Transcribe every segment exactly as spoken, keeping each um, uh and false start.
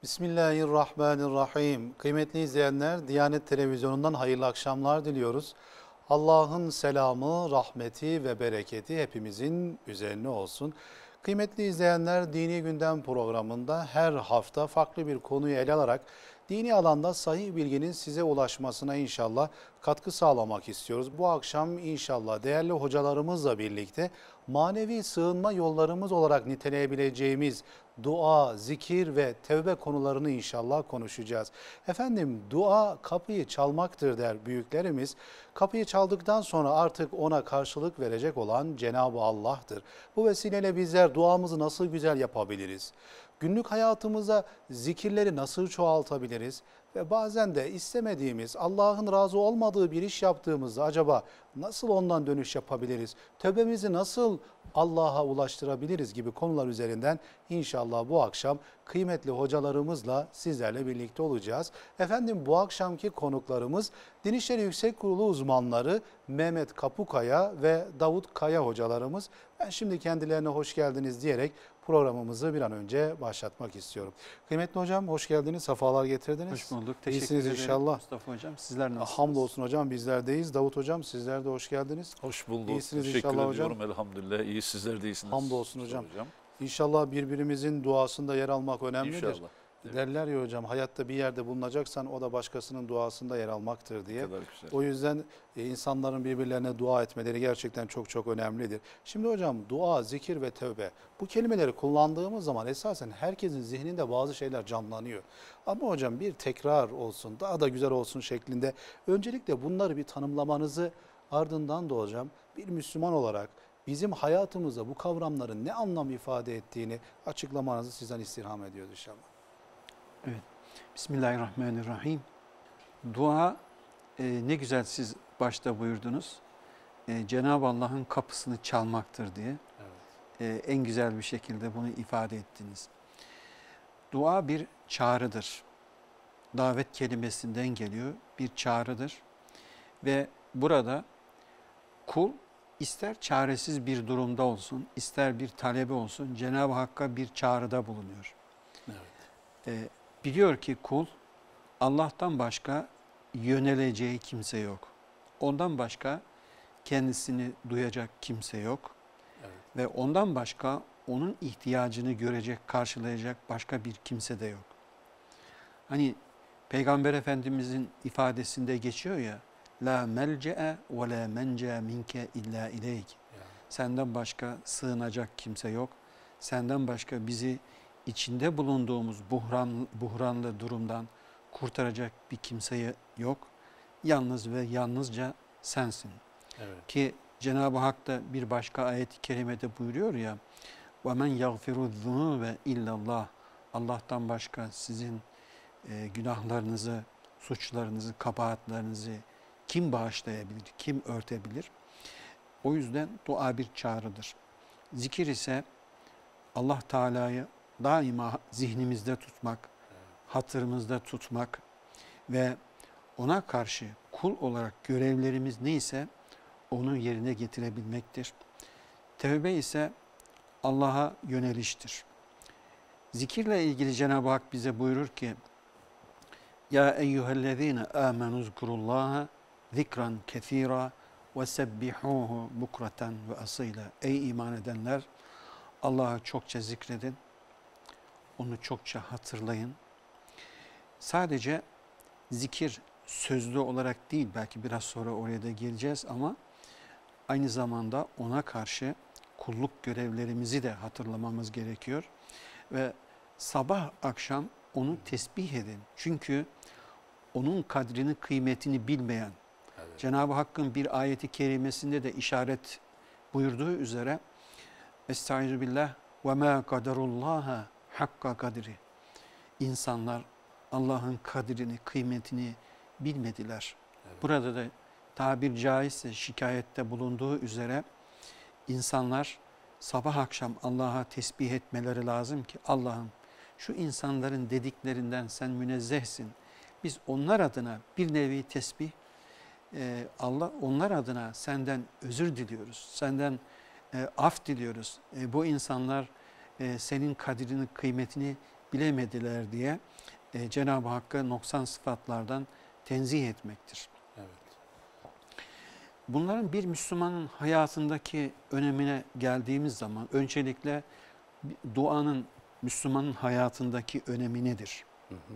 Bismillahirrahmanirrahim. Kıymetli izleyenler, Diyanet Televizyonu'ndan hayırlı akşamlar diliyoruz. Allah'ın selamı, rahmeti ve bereketi hepimizin üzerine olsun. Kıymetli izleyenler, Dini Gündem programında her hafta farklı bir konuyu ele alarak dini alanda sahih bilginin size ulaşmasına inşallah katkı sağlamak istiyoruz. Bu akşam inşallah değerli hocalarımızla birlikte manevi sığınma yollarımız olarak niteleyebileceğimiz dua, zikir ve tevbe konularını inşallah konuşacağız. Efendim, dua kapıyı çalmaktır der büyüklerimiz. Kapıyı çaldıktan sonra artık ona karşılık verecek olan Cenab-ı Allah'tır. Bu vesileyle bizler duamızı nasıl güzel yapabiliriz? Günlük hayatımıza zikirleri nasıl çoğaltabiliriz? Ve bazen de istemediğimiz, Allah'ın razı olmadığı bir iş yaptığımızda acaba nasıl ondan dönüş yapabiliriz? Tövbemizi nasıl Allah'a ulaştırabiliriz gibi konular üzerinden inşallah bu akşam kıymetli hocalarımızla sizlerle birlikte olacağız. Efendim, bu akşamki konuklarımız Din İşleri Yüksek Kurulu uzmanları Mehmet Kapukaya ve Davut Kaya hocalarımız. Ben şimdi kendilerine hoş geldiniz diyerek programımızı bir an önce başlatmak istiyorum. Kıymetli hocam, hoş geldiniz, sefalar getirdiniz. Hoş bulduk, teşekkür İyisiniz ederim inşallah. Mustafa hocam. Sizler nasılsınız? Hamdolsun hocam, bizlerdeyiz. Davut hocam, sizler de hoş geldiniz. Hoş bulduk. İyisiniz Teşekkür inşallah ediyorum hocam. elhamdülillah. İyi, sizler de iyisiniz. Hamdolsun hocam. hocam. İnşallah birbirimizin duasında yer almak önemlidir. İnşallah. Evet. Derler ya hocam, hayatta bir yerde bulunacaksan o da başkasının duasında yer almaktır diye. Ne kadar güzel. O yüzden e, insanların birbirlerine dua etmeleri gerçekten çok çok önemlidir. Şimdi hocam, dua, zikir ve tövbe, bu kelimeleri kullandığımız zaman esasen herkesin zihninde bazı şeyler canlanıyor. Ama hocam bir tekrar olsun, daha da güzel olsun şeklinde öncelikle bunları bir tanımlamanızı, ardından da hocam bir Müslüman olarak bizim hayatımızda bu kavramların ne anlam ifade ettiğini açıklamanızı sizden istirham ediyoruz inşallah. Evet. Bismillahirrahmanirrahim. Dua e, ne güzel siz başta buyurdunuz. E, Cenab-ı Allah'ın kapısını çalmaktır diye. Evet. E, en güzel bir şekilde bunu ifade ettiniz. Dua bir çağrıdır. Davet kelimesinden geliyor. Bir çağrıdır. Ve burada kul ister çaresiz bir durumda olsun, ister bir talebi olsun, Cenab-ı Hakk'a bir çağrıda bulunuyor. Evet. E, biliyor ki kul Allah'tan başka yöneleceği kimse yok. Ondan başka kendisini duyacak kimse yok. Evet. Ve ondan başka onun ihtiyacını görecek, karşılayacak başka bir kimse de yok. Hani Peygamber Efendimizin ifadesinde geçiyor ya, la melce'e ve la mence minke illa ileyk. Senden başka sığınacak kimse yok. Senden başka bizi içinde bulunduğumuz buhran, buhranlı durumdan kurtaracak bir kimseye yok. Yalnız ve yalnızca sensin. Evet. Ki Cenab-ı Hak da bir başka ayet-i kerimede buyuruyor ya, وَمَنْ يَغْفِرُ الذُّنُوبَ اِلَّا اللّٰهِ. Allah'tan başka sizin e, günahlarınızı, suçlarınızı, kabahatlerinizi kim bağışlayabilir, kim örtebilir? O yüzden dua bir çağrıdır. Zikir ise Allah Teala'yı daima zihnimizde tutmak, hatırımızda tutmak ve ona karşı kul olarak görevlerimiz neyse onu yerine getirebilmektir. Tevbe ise Allah'a yöneliştir. Zikirle ilgili Cenab-ı Hak bize buyurur ki, Ya eyyühellezine amenu zkurullaha zikran kethira ve sebbihuhu bukraten ve asıyla. Ey iman edenler, Allah'ı çokça zikredin, onu çokça hatırlayın. Sadece zikir sözlü olarak değil, belki biraz sonra oraya da geleceğiz ama aynı zamanda ona karşı kulluk görevlerimizi de hatırlamamız gerekiyor. Ve sabah akşam onu tesbih edin. Çünkü onun kadrini, kıymetini bilmeyen, evet. Cenab-ı Hakk'ın bir ayeti kerimesinde de işaret buyurduğu üzere Estaizu billah ve ma kaderullaha hakka kadri. İnsanlar Allah'ın kadrini, kıymetini bilmediler. Evet. Burada da tabir caizse şikayette bulunduğu üzere insanlar sabah akşam Allah'a tesbih etmeleri lazım ki Allah'ım şu insanların dediklerinden sen münezzehsin. Biz onlar adına bir nevi tesbih, e, Allah onlar adına senden özür diliyoruz. Senden e, af diliyoruz. E, bu insanlar e, senin kadrini, kıymetini bilemediler diye e, Cenab-ı Hakk'ı noksan sıfatlardan tenzih etmektir. Evet. Bunların bir Müslümanın hayatındaki önemine geldiğimiz zaman öncelikle duanın Müslümanın hayatındaki önemi nedir? Hı hı.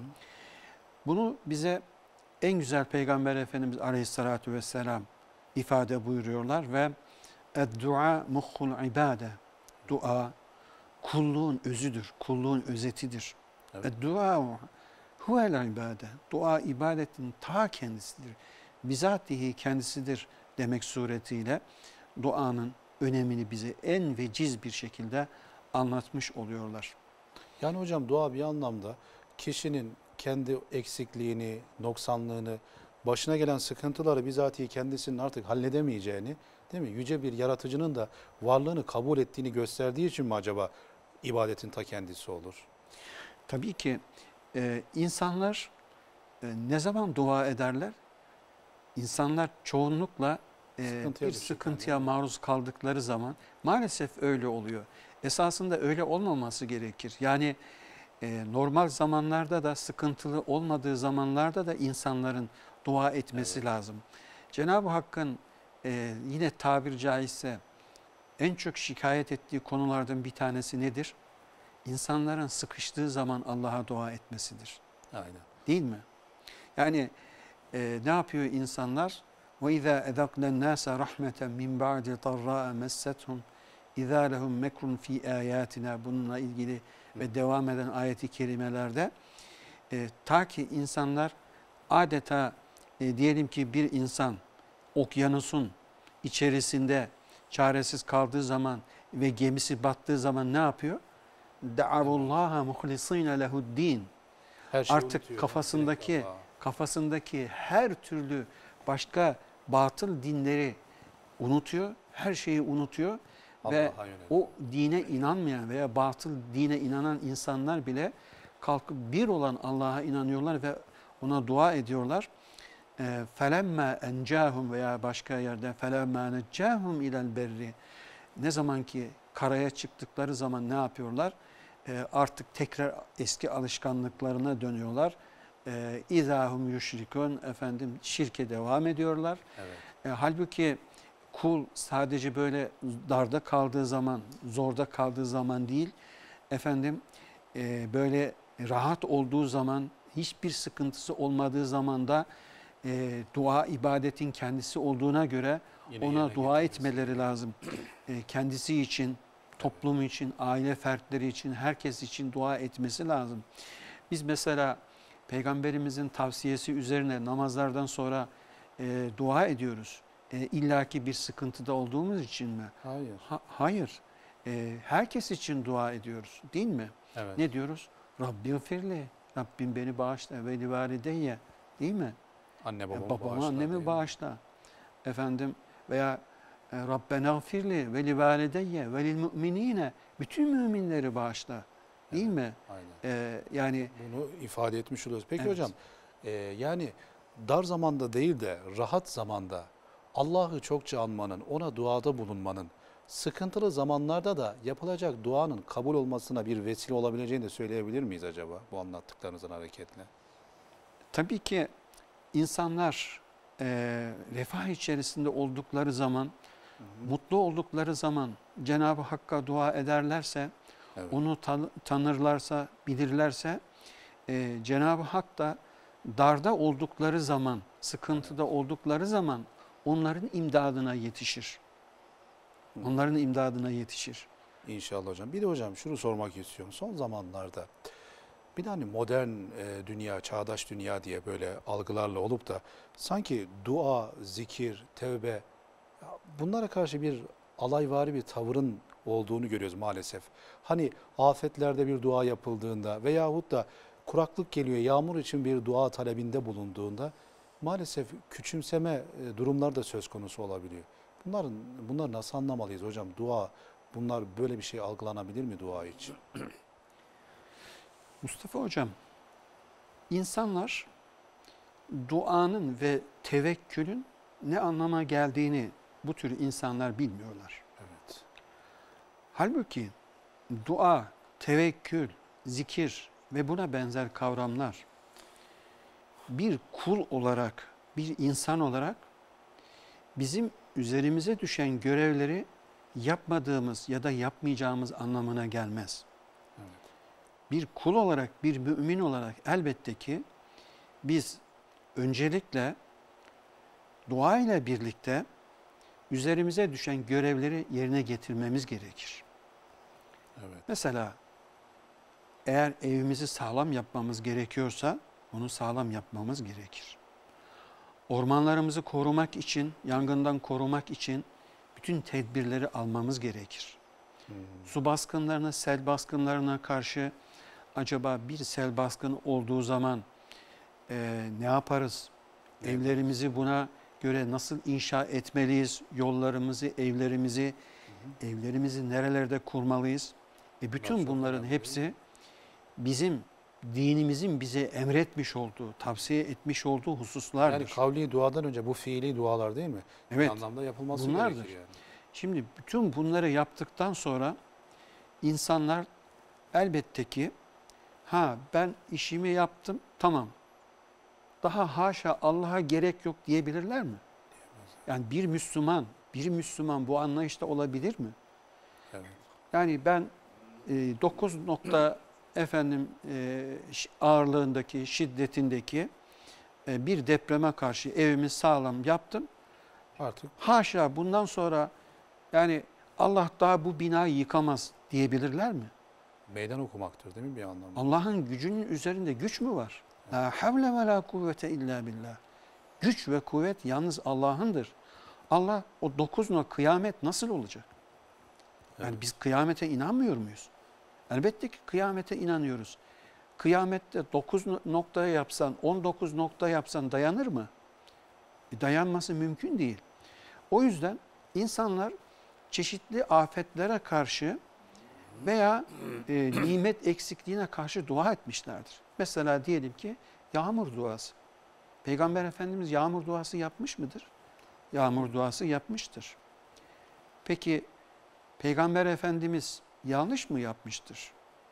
Bunu bize en güzel Peygamber Efendimiz Aleyhisselatü Vesselam ifade buyuruyorlar ve "Ed-dua muhhul ibade." Dua kulluğun özüdür, kulluğun özetidir. Evet. "Ed-dua huvel ibade." Dua ibadetin ta kendisidir. Bizatihi kendisidir demek suretiyle duanın önemini bize en veciz bir şekilde anlatmış oluyorlar. Yani hocam dua bir anlamda kişinin kendi eksikliğini, noksanlığını, başına gelen sıkıntıları bizatihi kendisinin artık halledemeyeceğini, değil mi? Yüce bir yaratıcının da varlığını kabul ettiğini gösterdiği için mi acaba ibadetin ta kendisi olur? Tabii ki e, insanlar e, ne zaman dua ederler? İnsanlar çoğunlukla e, Sıkıntıya bir düştüklerinde. sıkıntıya maruz kaldıkları zaman maalesef öyle oluyor. Esasında öyle olmaması gerekir. Yani e, normal zamanlarda da sıkıntılı olmadığı zamanlarda da insanların dua etmesi Evet. lazım. Cenab-ı Hakk'ın e, yine tabir caizse en çok şikayet ettiği konulardan bir tanesi nedir? İnsanların sıkıştığı zaman Allah'a dua etmesidir. Aynen. Değil mi? Yani e, ne yapıyor insanlar? وَاِذَا اَذَقْنَا النَّاسَ رَحْمَةً مِنْ بَعْدِ ضَرَّاءَ مَسَّتْهُمْ اِذَا لَهُمْ مَكْرٌ ف۪ي آيَاتِنَا Bununla ilgili ve devam eden ayeti kerimelerde e, ta ki insanlar adeta e, diyelim ki bir insan okyanusun içerisinde çaresiz kaldığı zaman ve gemisi battığı zaman ne yapıyor? Da'avullaha muhlisina lehu'd-din. Her şeyi Artık unutuyor. kafasındaki Direkt Allah'a. kafasındaki her türlü başka batıl dinleri unutuyor, her şeyi unutuyor ve Allah'a yöneliyor. o dine inanmayan veya batıl dine inanan insanlar bile kalkıp bir olan Allah'a inanıyorlar ve ona dua ediyorlar. فَلَمَّا اَنْجَاهُمْ veya başka yerde فَلَمَّا نَجَّاهُمْ اِلَى الْبَرِّ Ne zaman ki karaya çıktıkları zaman ne yapıyorlar? Ee, artık tekrar eski alışkanlıklarına dönüyorlar. İzahum yüşrikun efendim şirke devam ediyorlar. Evet. E, halbuki kul sadece böyle darda kaldığı zaman, zorda kaldığı zaman değil, efendim e, böyle rahat olduğu zaman, hiçbir sıkıntısı olmadığı zaman da e, dua ibadetin kendisi olduğuna göre Yine ona yerine dua getirmesi. etmeleri lazım. E, kendisi için, toplum için, aile fertleri için, herkes için dua etmesi lazım. Biz mesela Peygamberimizin tavsiyesi üzerine namazlardan sonra e, dua ediyoruz. E, illaki bir sıkıntıda olduğumuz için mi? Hayır. Ha, hayır. E, herkes için dua ediyoruz, değil mi? Evet. Ne diyoruz? Rabbim firli. Rabbim beni bağışla ve li valideyye. Değil mi? Anne babamı, E, babamı, bağışla annemi diye. bağışla. Efendim veya e, Rabbena gfirli ve li valideyye ve lil mu'minine. Bütün müminleri bağışla. Değil Evet, mi? Aynen. E, yani Bunu ifade etmiş oluyoruz. Peki Evet. hocam, e, yani dar zamanda değil de rahat zamanda Allah'ı çokça anmanın, ona duada bulunmanın, sıkıntılı zamanlarda da yapılacak duanın kabul olmasına bir vesile olabileceğini de söyleyebilir miyiz acaba bu anlattıklarınızın hareketle? tabii ki insanlar e, refah içerisinde oldukları zaman, mutlu oldukları zaman Cenab-ı Hakk'a dua ederlerse, Evet. onu tan- tanırlarsa, bilirlerse e, Cenab-ı Hak da darda oldukları zaman, sıkıntıda oldukları zaman onların imdadına yetişir. Onların imdadına yetişir. İnşallah hocam. Bir de hocam şunu sormak istiyorum. Son zamanlarda bir de hani modern e, dünya, çağdaş dünya diye böyle algılarla olup da sanki dua, zikir, tevbe ya bunlara karşı bir alayvari bir tavırın olduğunu görüyoruz maalesef. Hani afetlerde bir dua yapıldığında veyahut da kuraklık geliyor, yağmur için bir dua talebinde bulunduğunda maalesef küçümseme e, durumlar da söz konusu olabiliyor. Bunların bunları nasıl anlamalıyız hocam? Dua, bunlar böyle bir şey algılanabilir mi dua için? Mustafa Hocam, insanlar duanın ve tevekkülün ne anlama geldiğini bu tür insanlar bilmiyorlar. Evet. Halbuki dua, tevekkül, zikir, ve buna benzer kavramlar bir kul olarak, bir insan olarak bizim üzerimize düşen görevleri yapmadığımız ya da yapmayacağımız anlamına gelmez. Evet. Bir kul olarak, bir mümin olarak elbette ki biz öncelikle dua ile birlikte üzerimize düşen görevleri yerine getirmemiz gerekir. Evet. Mesela eğer evimizi sağlam yapmamız gerekiyorsa onu sağlam yapmamız gerekir. Ormanlarımızı korumak için, yangından korumak için bütün tedbirleri almamız gerekir. Hmm. Su baskınlarına, sel baskınlarına karşı acaba bir sel baskını olduğu zaman e, ne yaparız? Ne Evlerimizi buna göre nasıl inşa etmeliyiz? Yollarımızı, evlerimizi, Hı hı. evlerimizi nerelerde kurmalıyız? E bütün çok bunların önemli, hepsi bizim dinimizin bize emretmiş olduğu, tavsiye etmiş olduğu hususlardır. Yani kavli duadan önce bu fiili dualar değil mi? Evet. Bir anlamda yapılması Bunlardır. gerekir yani. Şimdi bütün bunları yaptıktan sonra insanlar elbette ki ha ben işimi yaptım tamam daha haşa Allah'a gerek yok diyebilirler mi? Yani bir Müslüman, bir Müslüman bu anlayışta olabilir mi? Evet. Yani ben e, dokuz nokta efendim e, ağırlığındaki, şiddetindeki e, bir depreme karşı evimi sağlam yaptım. Artık Haşa bundan sonra yani Allah daha bu binayı yıkamaz diyebilirler mi? meydan okumaktır değil mi bir anlamda? Allah'ın gücünün üzerinde güç mü var? La havle ve la kuvvete illa billah. Güç ve kuvvet yalnız Allah'ındır. Allah o dokuz nokta kıyamet nasıl olacak? Yani Evet. biz kıyamete inanmıyor muyuz? Elbette ki kıyamete inanıyoruz. Kıyamette dokuz noktaya yapsan, on dokuz nokta yapsan dayanır mı? E dayanması mümkün değil. O yüzden insanlar çeşitli afetlere karşı veya e, nimet eksikliğine karşı dua etmişlerdir. Mesela diyelim ki yağmur duası. Peygamber Efendimiz yağmur duası yapmış mıdır? Yağmur duası yapmıştır. Peki Peygamber Efendimiz yanlış mı yapmıştır?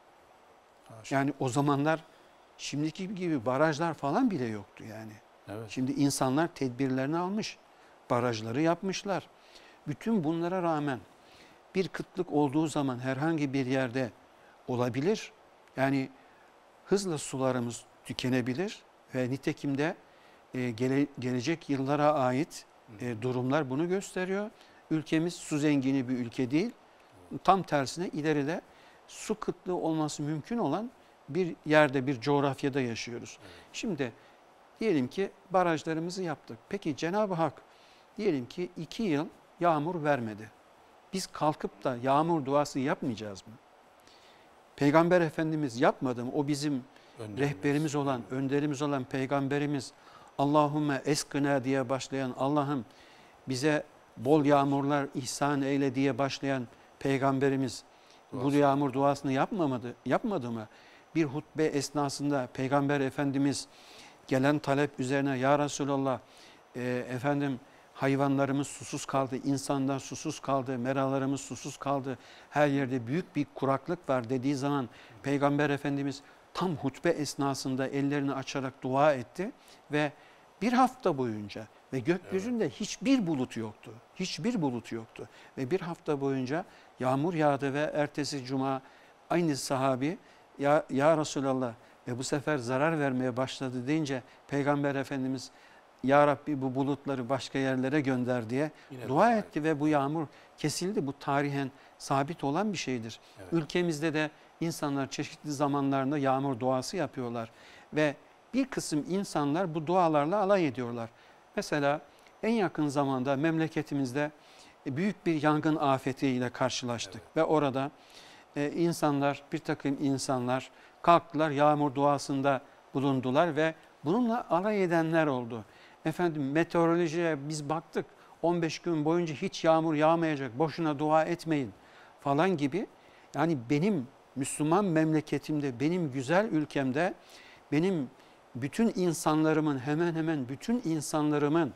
Haşa. Yani o zamanlar şimdiki gibi barajlar falan bile yoktu yani. Evet. Şimdi insanlar tedbirlerini almış, barajları yapmışlar. Bütün bunlara rağmen bir kıtlık olduğu zaman herhangi bir yerde olabilir. Yani hızla sularımız tükenebilir ve nitekim de e, gele, gelecek yıllara ait e, durumlar bunu gösteriyor. Ülkemiz su zengini bir ülke değil. Tam tersine ileride su kıtlığı olması mümkün olan bir yerde, bir coğrafyada yaşıyoruz. Evet. Şimdi diyelim ki barajlarımızı yaptık. Peki Cenab-ı Hak diyelim ki iki yıl yağmur vermedi. Biz kalkıp da yağmur duası yapmayacağız mı? Peygamber Efendimiz yapmadı mı? O bizim Önderimiz. rehberimiz olan, önderimiz olan Peygamberimiz Allahümme eskına diye başlayan, Allah'ım bize bol yağmurlar ihsan eyle diye başlayan Peygamberimiz bu Duası. yağmur duasını yapmamadı, yapmadı mı? Bir hutbe esnasında Peygamber Efendimiz gelen talep üzerine ya Resulallah e, efendim hayvanlarımız susuz kaldı, insanlar susuz kaldı, meralarımız susuz kaldı, her yerde büyük bir kuraklık var dediği zaman Peygamber Efendimiz tam hutbe esnasında ellerini açarak dua etti ve bir hafta boyunca ve gökyüzünde evet. hiçbir bulut yoktu. Hiçbir bulut yoktu. Ve bir hafta boyunca yağmur yağdı ve ertesi cuma aynı sahabi ya, ya Resulallah ve bu sefer zarar vermeye başladı deyince Peygamber Efendimiz ya Rabbi bu bulutları başka yerlere gönder diye Yine dua etti etti ve bu yağmur kesildi. Bu tarihen sabit olan bir şeydir. Evet. Ülkemizde de insanlar çeşitli zamanlarında yağmur duası yapıyorlar ve bir kısım insanlar bu dualarla alay ediyorlar. Mesela en yakın zamanda memleketimizde büyük bir yangın afetiyle karşılaştık. Evet. Ve orada e, insanlar, bir takım insanlar kalktılar, yağmur duasında bulundular ve bununla alay edenler oldu. Efendim meteorolojiye biz baktık, on beş gün boyunca hiç yağmur yağmayacak, boşuna dua etmeyin falan gibi. Yani benim Müslüman memleketimde, benim güzel ülkemde, benim bütün insanlarımın, hemen hemen bütün insanlarımın,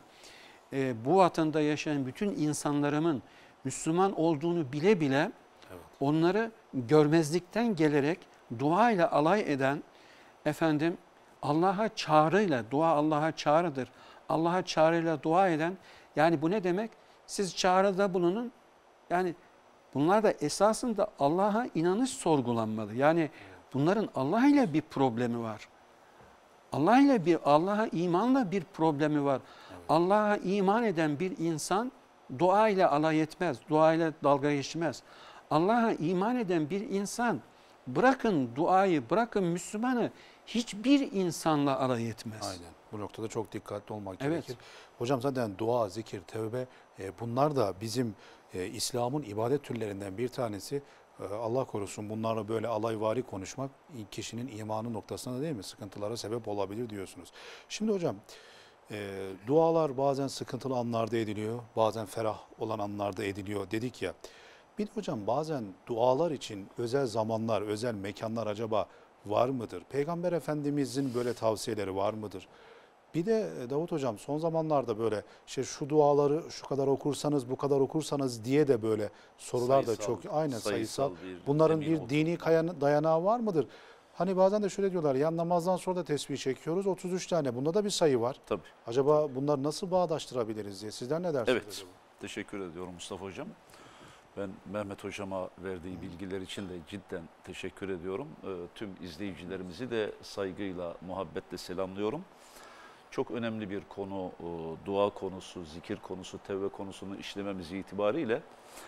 e, bu vatanda yaşayan bütün insanlarımın Müslüman olduğunu bile bile evet. onları görmezlikten gelerek dua ile alay eden, efendim Allah'a çağrıyla, dua Allah'a çağrıdır. Allah'a çağrıyla dua eden, yani bu ne demek? Siz çağrıda bulunun. Yani bunlar da esasında Allah'a inanış sorgulanmalı. Yani bunların Allah ile bir problemi var. Allah ile bir Allah'a imanla bir problemi var. Evet. Allah'a iman eden bir insan dua ile alay etmez, dua ile dalga geçmez. Allah'a iman eden bir insan bırakın duayı, bırakın Müslümanı hiçbir insanla alay etmez. Aynen. Bu noktada çok dikkatli olmak Evet. gerekir. Hocam zaten dua, zikir, tevbe e, bunlar da bizim e, İslam'ın ibadet türlerinden bir tanesi. E, Allah korusun bunlarla böyle alayvari konuşmak kişinin imanı noktasında değil mi? Sıkıntılara sebep olabilir diyorsunuz. Şimdi hocam e, dualar bazen sıkıntılı anlarda ediliyor, bazen ferah olan anlarda ediliyor dedik ya. Bir de hocam bazen dualar için özel zamanlar, özel mekanlar acaba var mıdır? Peygamber Efendimizin böyle tavsiyeleri var mıdır? Bir de Davut Hocam son zamanlarda böyle işte şu duaları şu kadar okursanız bu kadar okursanız diye de böyle sorular Sayısal, da çok aynen sayısal. sayısal bir Bunların zemin bir dini kayan- dayanağı var mıdır? Hani bazen de şöyle diyorlar ya namazdan sonra da tesbih çekiyoruz otuz üç tane. Bunda da bir sayı var. Tabii. Acaba bunları nasıl bağdaştırabiliriz diye sizler ne dersiniz Evet. acaba? Teşekkür ediyorum Mustafa Hocam. Ben Mehmet Hocama verdiği bilgiler için de cidden teşekkür ediyorum. Ee, tüm izleyicilerimizi de saygıyla, muhabbetle selamlıyorum. Çok önemli bir konu, dua konusu, zikir konusu, tevbe konusunu işlememiz itibariyle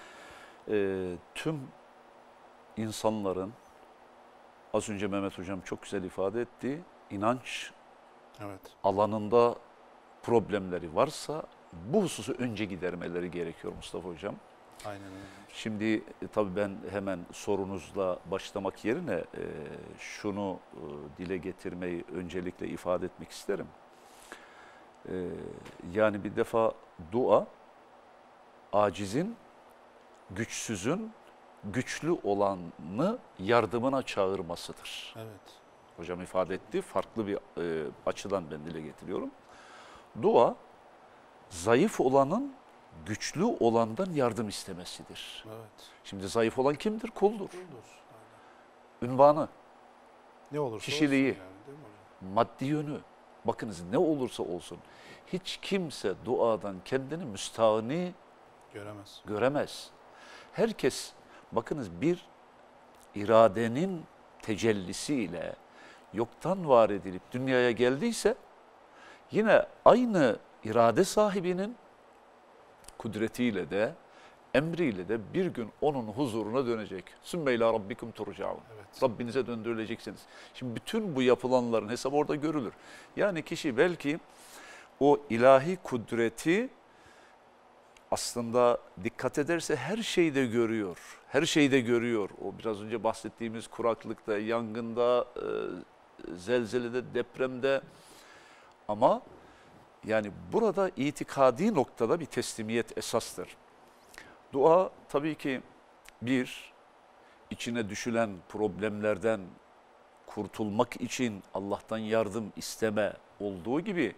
e, tüm insanların, az önce Mehmet Hocam çok güzel ifade etti, inanç Evet. alanında problemleri varsa bu hususu önce gidermeleri gerekiyor Mustafa Hocam. Aynen öyle. Şimdi e, tabii ben hemen sorunuzla başlamak yerine e, şunu e, dile getirmeyi öncelikle ifade etmek isterim. E, yani bir defa dua, acizin, güçsüzün, güçlü olanı yardımına çağırmasıdır. Evet. Hocam ifade etti, farklı bir e, açıdan ben dile getiriyorum. Dua, zayıf olanın güçlü olandan yardım istemesidir. Evet. Şimdi zayıf olan kimdir? Kuldur. Olur. Aynen. Ünvanı, Ne olursa kişiliği, olsun yani, değil mi hocam? maddi yönü, bakınız ne olursa olsun hiç kimse duadan kendini müstahni Göremez. göremez. Herkes, bakınız bir iradenin tecellisiyle yoktan var edilip dünyaya geldiyse yine aynı irade sahibinin kudretiyle de emriyle de bir gün onun huzuruna dönecek. Sümme ilâ rabbikum turcaun. Evet. Rabbinize döndürüleceksiniz. Şimdi bütün bu yapılanların hesabı orada görülür. Yani kişi belki o ilahi kudreti aslında dikkat ederse her şeyde görüyor. Her şeyde görüyor. O biraz önce bahsettiğimiz kuraklıkta, yangında, zelzelede, depremde. Ama yani burada itikadi noktada bir teslimiyet esastır. Dua tabii ki bir, içine düşülen problemlerden kurtulmak için Allah'tan yardım isteme olduğu gibi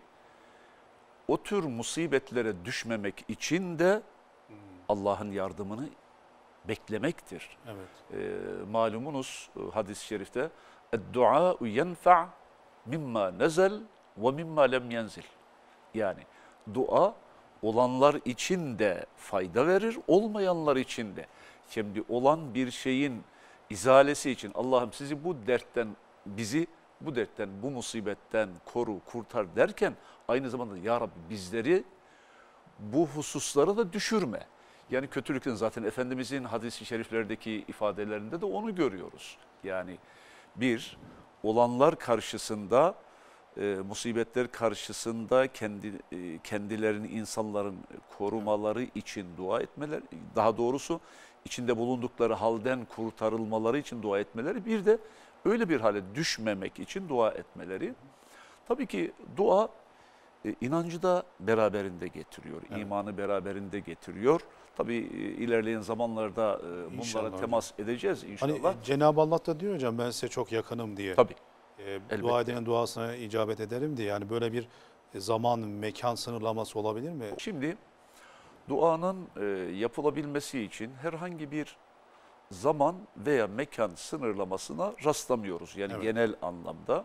o tür musibetlere düşmemek için de Allah'ın yardımını beklemektir. Evet. E, malumunuz hadis-i şerifte "Ed-duâ'u yenfe' mimma nezel ve mimma lem yenzil." Yani dua olanlar için de fayda verir, olmayanlar için de. Şimdi olan bir şeyin izalesi için Allah'ım sizi bu dertten, bizi bu dertten, bu musibetten koru, kurtar derken aynı zamanda ya Rabbi bizleri bu hususlara da düşürme. Yani kötülükten zaten Efendimizin hadis-i şeriflerdeki ifadelerinde de onu görüyoruz. Yani bir, olanlar karşısında, e, musibetler karşısında kendi e, kendilerini insanların korumaları için dua etmeleri, daha doğrusu içinde bulundukları halden kurtarılmaları için dua etmeleri, bir de öyle bir hale düşmemek için dua etmeleri. Tabii ki dua e, inancı da beraberinde getiriyor, evet. imanı beraberinde getiriyor. Tabii e, ilerleyen zamanlarda e, bunlara İnşallah temas hocam. edeceğiz inşallah. Hani Cenab-ı Allah da diyor hocam ben size çok yakınım diye. Tabii. E, dua edenin duasına icabet ederim diye. Yani böyle bir zaman, mekan sınırlaması olabilir mi? Şimdi duanın e, yapılabilmesi için herhangi bir zaman veya mekan sınırlamasına rastlamıyoruz. Yani Evet. genel anlamda.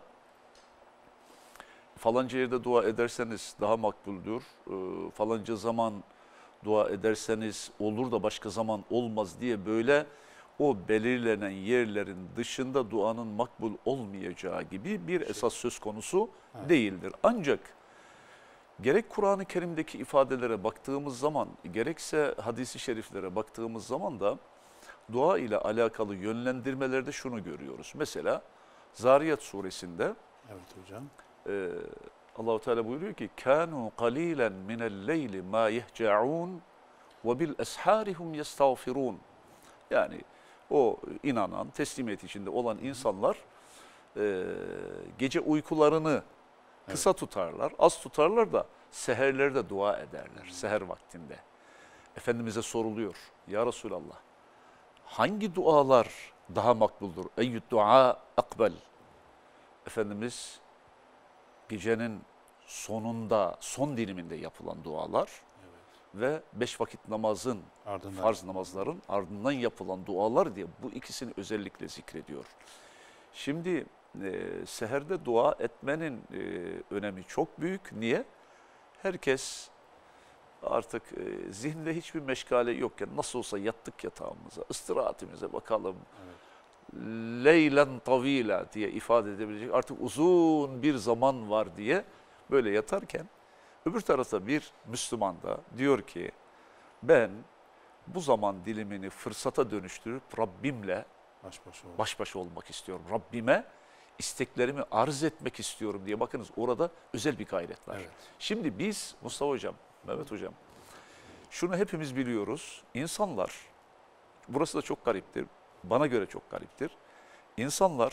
Falanca yerde dua ederseniz daha makbuldür. Ee, falanca zaman dua ederseniz olur da başka zaman olmaz diye böyle o belirlenen yerlerin dışında duanın makbul olmayacağı gibi bir esas söz konusu Evet. değildir. Ancak gerek Kur'an-ı Kerim'deki ifadelere baktığımız zaman, gerekse hadis-i şeriflere baktığımız zaman da dua ile alakalı yönlendirmelerde şunu görüyoruz. Mesela Zariyat suresinde Evet hocam. e, Allah-u Teala buyuruyor ki كَانُوا قَلِيلًا مِنَ اللَّيْلِ مَا يَهْجَعُونَ وَبِالْأَسْحَارِ هُمْ يَسْتَغْفِرُونَ. Yani o inanan, teslimiyet içinde olan insanlar e, gece uykularını kısa tutarlar, az tutarlar da seherlerde dua ederler, seher vaktinde. Efendimiz'e soruluyor, ya Resulallah, hangi dualar daha makbuldur? Eyyüd dua akbel. Efendimiz gecenin sonunda, son diliminde yapılan dualar ve beş vakit namazın, Ardından. farz namazların ardından yapılan dualar diye bu ikisini özellikle zikrediyor. Şimdi e, seherde dua etmenin e, önemi çok büyük. Niye? Herkes artık e, zihinde hiçbir meşgale yokken nasıl olsa yattık yatağımıza, istirahatimize bakalım. Evet. Leylen tavila diye ifade edebilecek artık uzun bir zaman var diye böyle yatarken öbür tarafta bir Müslüman da diyor ki ben bu zaman dilimini fırsata dönüştürüp Rabbimle Baş başa oldu. baş başa olmak istiyorum. Rabbime isteklerimi arz etmek istiyorum diye bakınız orada özel bir gayret var. Evet. Şimdi biz Mustafa Hocam, Mehmet Hocam şunu hepimiz biliyoruz. İnsanlar, burası da çok gariptir, bana göre çok gariptir. İnsanlar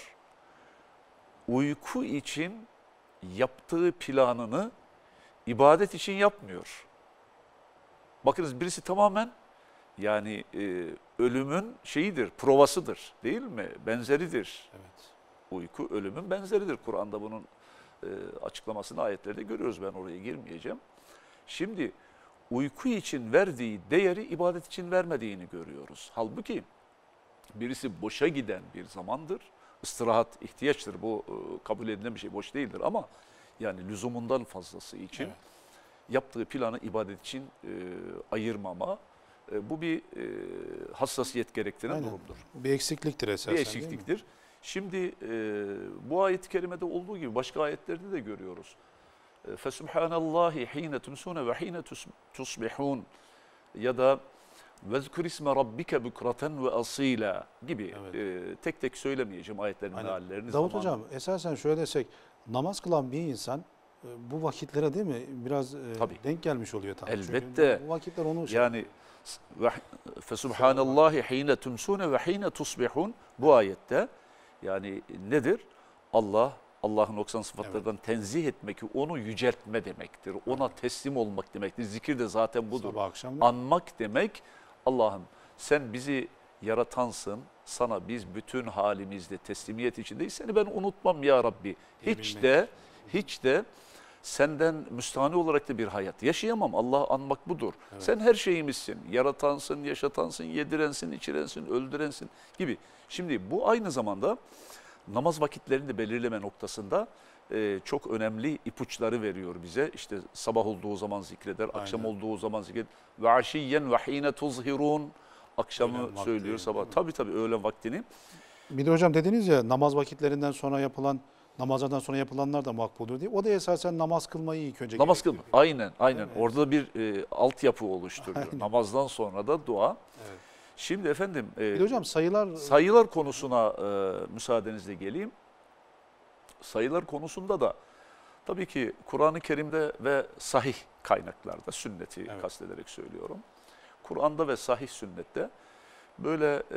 uyku için yaptığı planını ibadet için yapmıyor. Bakınız birisi tamamen yani e, ölümün şeyidir, provasıdır değil mi? Benzeridir. Evet. Uyku ölümün benzeridir. Kur'an'da bunun e, açıklamasını ayetlerde görüyoruz. Ben oraya girmeyeceğim. Şimdi uyku için verdiği değeri ibadet için vermediğini görüyoruz. Halbuki birisi boşa giden bir zamandır. İstirahat ihtiyaçtır. Bu e, kabul edilen bir şey, boş değildir ama yani lüzumundan fazlası için Evet. yaptığı planı ibadet için e, ayırmama e, bu bir e, hassasiyet gerektiren Aynen. durumdur. Bir eksikliktir esasen. Bir değil mi? eksikliktir. Şimdi e, bu ayet-i kerimede olduğu gibi başka ayetlerde de görüyoruz. E, Fesubhanallahi hine tumsune ve hine tus- tusbihun ya da vezkur isme rabbike bukraten ve asila gibi Evet. e, tek tek söylemeyeceğim ayetlerin Aynen. meallerini. Davut zamanı- hocam esasen şöyle desek namaz kılan bir insan e, bu vakitlere değil mi biraz e, Tabii. denk gelmiş oluyor tabii. Çünkü Elbette. bu vakitler onu şey- Yani ve fesubhanallahi hine tumsune ve hine tusbihun bu ayette yani nedir? Allah Allah'ın noksan sıfatlardan tenzih etmek, onu yüceltme demektir. Ona teslim olmak demektir. Zikir de zaten budur. sabah akşam Anmak demek Allah'ım sen bizi yaratansın. Sana biz bütün halimizde teslimiyet içindeyiz. Seni ben unutmam ya Rabbi. Hiç Diyebilmek. de hiç de senden müstahni olarak da bir hayat yaşayamam. Allah'ı anmak budur. Evet. Sen her şeyimizsin. Yaratansın, yaşatansın, yedirensin, içirensin, öldürensin gibi. Şimdi bu aynı zamanda namaz vakitlerini de belirleme noktasında e, çok önemli ipuçları veriyor bize. İşte sabah olduğu zaman zikreder, akşam Aynen. olduğu zaman zikreder. Ve aşiyyen ve hine tuzhirun. Akşamı Öğlen vakti, söylüyor sabah. değil mi? Tabii tabii öğlen vaktini. Bir de hocam dediniz ya namaz vakitlerinden sonra yapılan namazlardan sonra yapılanlar da makbuldür diye. O da esasen namaz kılmayı ilk önce Namaz kılma. gerektiriyor. Aynen, aynen. Evet. Orada bir e, altyapı oluşturuyor. Aynen. Namazdan sonra da dua. Evet. Şimdi efendim e, Bir de hocam sayılar sayılar konusuna e, müsaadenizle geleyim. Sayılar konusunda da tabii ki Kur'an-ı Kerim'de ve sahih kaynaklarda, sünneti Evet. kastederek söylüyorum. Kur'an'da ve sahih sünnette böyle e,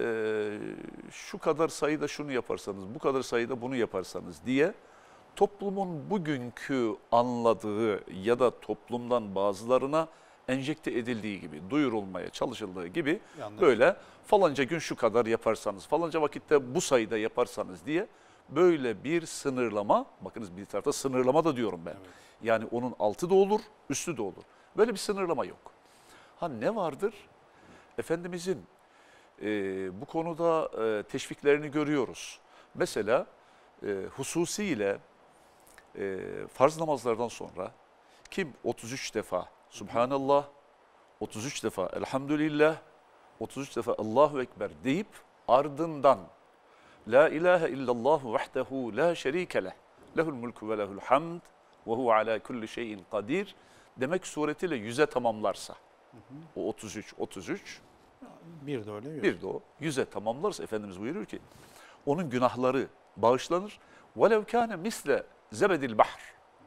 şu kadar sayıda şunu yaparsanız, bu kadar sayıda bunu yaparsanız diye toplumun bugünkü anladığı ya da toplumdan bazılarına enjekte edildiği gibi, duyurulmaya çalışıldığı gibi yanlış. böyle falanca gün şu kadar yaparsanız, falanca vakitte bu sayıda yaparsanız diye böyle bir sınırlama, bakınız bir tarafta sınırlama da diyorum ben. Evet. Yani onun altı da olur, üstü de olur. Böyle bir sınırlama yok. Ha ne vardır? Efendimizin e, bu konuda e, teşviklerini görüyoruz. Mesela e, hususiyle e, farz namazlardan sonra kim otuz üç defa Subhanallah, otuz üç defa Elhamdülillah, otuz üç defa Allahu Ekber deyip ardından La ilahe illallah vahdehu la şerike leh, lehul mulku ve lehul hamd ve huve ala kulli şeyin kadir demek suretiyle yüze tamamlarsa, o otuz üç, otuz üç, Bir de öyle. bir de o yüze tamamlarsa Efendimiz buyuruyor ki onun günahları bağışlanır. وَلَوْ كَانَ misle zebedil bahr.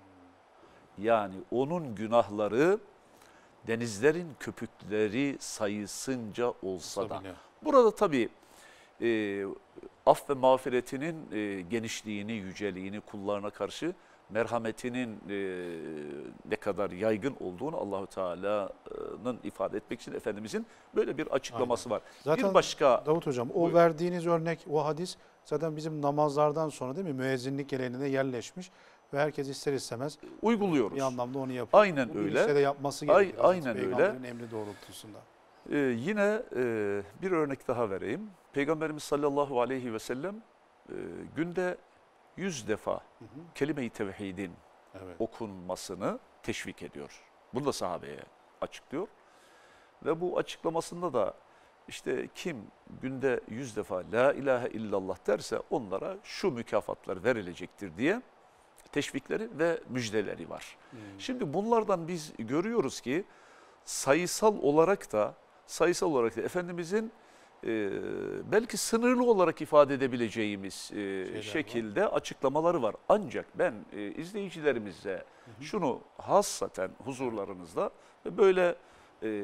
Yani onun günahları denizlerin köpükleri sayısınca olsa da. Bile. Burada tabii e, af ve mağfiretinin e, genişliğini, yüceliğini, kullarına karşı merhametinin e, ne kadar yaygın olduğunu Allahu Teala'nın ifade etmek için Efendimizin böyle bir açıklaması Aynen. var. Zaten bir başka Davut Hocam o Buyurun. verdiğiniz örnek, o hadis zaten bizim namazlardan sonra değil mi müezzinlik geleneğine yerleşmiş ve herkes ister istemez uyguluyoruz. bir anlamda onu yapıyor. Aynen Bu öyle. bilinçle de yapması Ay- gerekiyor. Hazreti aynen öyle. Peygamberin emri doğrultusunda. Ee, yine e, bir örnek daha vereyim. Peygamberimiz sallallahu aleyhi ve sellem e, günde yüz defa Hı hı. kelime-i tevhidin Evet. okunmasını teşvik ediyor. Bunu da sahabeye açıklıyor. Ve bu açıklamasında da işte kim günde yüz defa la ilahe illallah derse onlara şu mükafatlar verilecektir diye teşvikleri ve müjdeleri var. Hmm. Şimdi bunlardan biz görüyoruz ki sayısal olarak da sayısal olarak da Efendimizin e, belki sınırlı olarak ifade edebileceğimiz e, şekilde var. açıklamaları var. Ancak ben e, izleyicilerimize hı hı. şunu hassaten huzurlarınızda ve böyle e,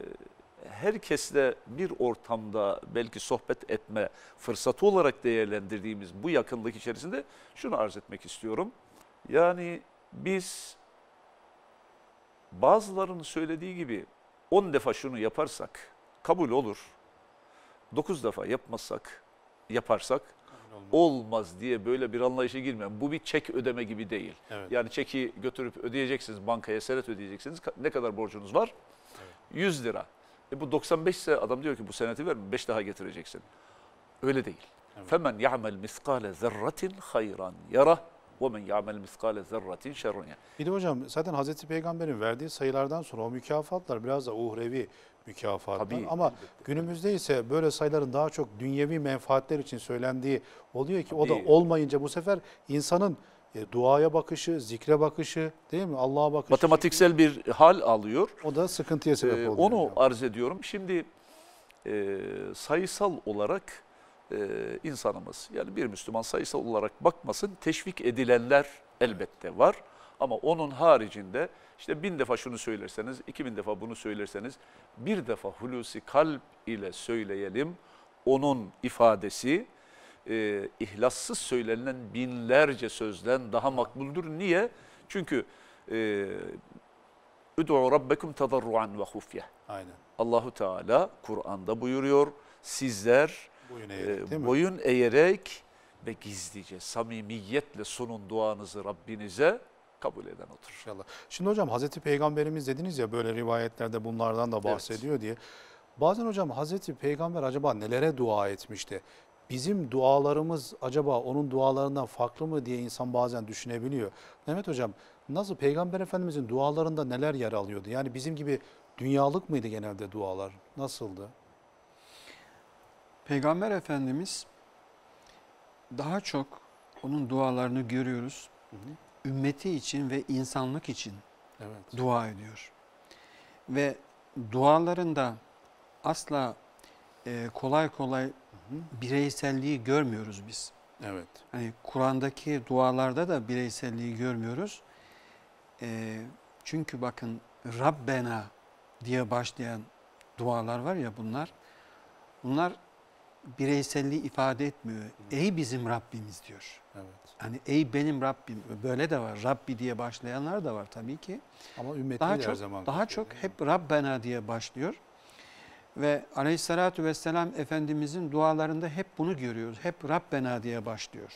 herkesle bir ortamda belki sohbet etme fırsatı olarak değerlendirdiğimiz bu yakınlık içerisinde şunu arz etmek istiyorum. Yani biz bazılarının söylediği gibi on defa şunu yaparsak kabul olur. dokuz defa yapmazsak, yaparsak olmaz diye böyle bir anlayışa girmeyin. Bu bir çek ödeme gibi değil. Evet. Yani çeki götürüp ödeyeceksiniz, bankaya senet ödeyeceksiniz. Ne kadar borcunuz var? Evet. yüz lira. E bu doksan beş ise adam diyor ki bu seneti verme, beş daha getireceksin. Öyle değil. Femen ya'mel miskale zerratin hayran yarah ve men ya'mel miskale zerratin şerran. Bir de hocam zaten Hazreti Peygamber'in verdiği sayılardan sonra o mükafatlar biraz da uhrevi mükafatlar. Tabii, Ama elbette. günümüzde ise böyle sayıların daha çok dünyevi menfaatler için söylendiği oluyor ki o da Tabii. olmayınca bu sefer insanın e, duaya bakışı, zikre bakışı değil mi? Allah'a bakışı. Matematiksel bir hal alıyor. O da sıkıntıya sebep Ee, oluyor. onu yani. arz ediyorum. Şimdi e, sayısal olarak e, insanımız yani bir Müslüman sayısal olarak bakmasın teşvik edilenler elbette var. Ama onun haricinde işte bin defa şunu söylerseniz, iki bin defa bunu söylerseniz bir defa hulusi kalp ile söyleyelim. Onun ifadesi e, ihlassız söylenen binlerce sözden daha makbuldür. Niye? Çünkü e, Üd'u rabbekum tedarruan ve hufye. Aynen. Allahu Teala Kur'an'da buyuruyor. Sizler Boyun eğerek, değil e, mi? boyun eğerek ve gizlice, samimiyetle sunun duanızı Rabbinize, kabul eden odur. İnşallah. Şimdi hocam Hazreti Peygamberimiz dediniz ya böyle rivayetlerde bunlardan da bahsediyor diye. Bazen hocam Hazreti Peygamber acaba nelere dua etmişti? Bizim dualarımız acaba onun dualarından farklı mı diye insan bazen düşünebiliyor. Mehmet hocam nasıl Peygamber Efendimizin dualarında neler yer alıyordu? Yani bizim gibi dünyalık mıydı genelde dualar? Nasıldı? Peygamber Efendimiz daha çok onun dualarını görüyoruz. Hı hı. Ümmeti için ve insanlık için Evet. dua ediyor. Ve dualarında asla e, kolay kolay Hı hı. bireyselliği görmüyoruz biz. Evet. Hani Kur'an'daki dualarda da bireyselliği görmüyoruz. E, çünkü bakın Rabbena diye başlayan dualar var ya bunlar. Bunlar bireyselliği ifade etmiyor. Ey bizim Rabbimiz diyor. Evet. Hani ey benim Rabbim. Böyle de var. Rabbi diye başlayanlar da var tabii ki. Ama ümmeti Daha her çok zaman. daha çok hep Rabbena diye başlıyor. Ve Aleyhissalatu vesselam Efendimizin dualarında hep bunu görüyoruz. Hep Rabbena diye başlıyor.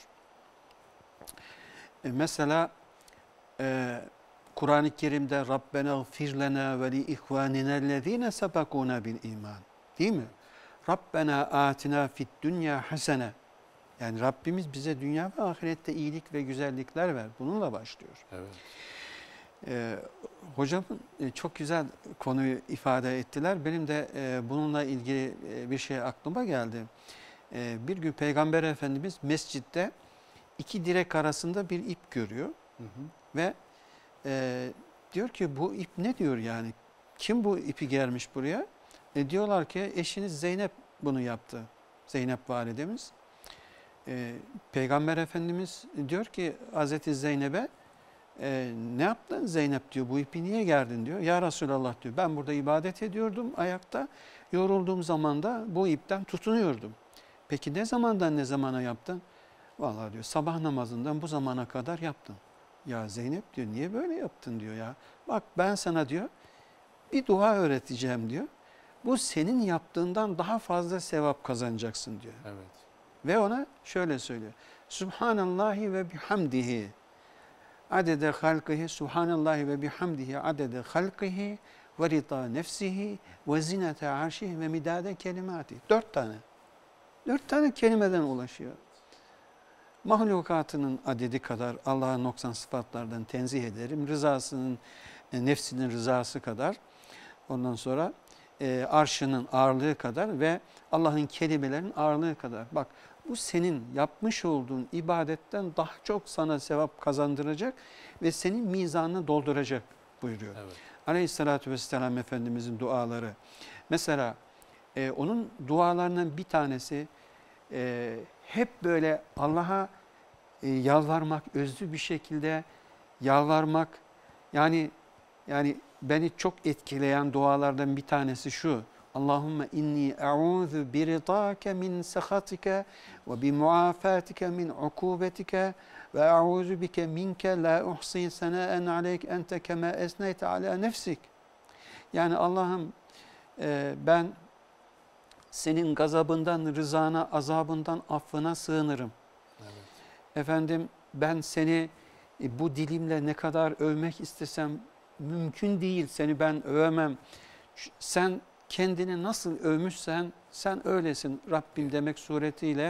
E mesela e, Kur'an-ı Kerim'de Rabbena gfir lena ve li ihvaninellezine sabakuna bil iman. Değil mi? Rabbena atina fid dünya hasene. Yani Rabbimiz bize dünya ve ahirette iyilik ve güzellikler ver. Bununla başlıyor. Evet. Ee, hocamın e, çok güzel konuyu ifade ettiler. Benim de e, bununla ilgili e, bir şey aklıma geldi. E, bir gün Peygamber Efendimiz mescitte iki direk arasında bir ip görüyor. Hı hı. Ve e, diyor ki bu ip ne diyor yani? Kim bu ipi germiş buraya? E, diyorlar ki eşiniz Zeynep bunu yaptı. Zeynep validemiz. E, Peygamber Efendimiz diyor ki Hazreti Zeynep'e e, ne yaptın Zeynep diyor, bu ipi niye gerdin diyor. Ya Resulallah diyor, ben burada ibadet ediyordum ayakta. Yorulduğum zaman da bu ipten tutunuyordum. Peki ne zamandan ne zamana yaptın? Vallahi diyor sabah namazından bu zamana kadar yaptım. Ya Zeynep diyor niye böyle yaptın diyor ya. Bak ben sana diyor bir dua öğreteceğim diyor. Bu senin yaptığından daha fazla sevap kazanacaksın diyor. Evet. Ve ona şöyle söylüyor. Subhanallahi ve bihamdihi adede halkihi, subhanallahi ve bihamdihi adede halkihi ve rida nefsihi ve zinete arşihi ve midade kelimati. Dört tane. Dört tane kelimeden ulaşıyor. Mahlukatının adedi kadar Allah'ın noksan sıfatlardan tenzih ederim. Rızasının, e, nefsinin rızası kadar. Ondan sonra e, arşının ağırlığı kadar ve Allah'ın kelimelerinin ağırlığı kadar. Bak bu senin yapmış olduğun ibadetten daha çok sana sevap kazandıracak ve senin mizanını dolduracak buyuruyor. Evet. Aleyhissalatü vesselam Efendimizin duaları. Mesela e, onun dualarından bir tanesi e, hep böyle Allah'a e, yalvarmak, özlü bir şekilde yalvarmak. Yani yani beni çok etkileyen dualardan bir tanesi şu. Allahümme inni e'udhu biridâke min sehatike ve bi muafatike min ukubetike ve e'udhu bike minke la uhsi senaen aleyk ente kema esneyte ala nefsik. Yani Allah'ım e, ben senin gazabından, rızana, azabından, affına sığınırım. Evet. Efendim ben seni e, bu dilimle ne kadar övmek istesem mümkün değil, seni ben övemem. Sen kendini nasıl övmüşsen sen öylesin Rabbim demek suretiyle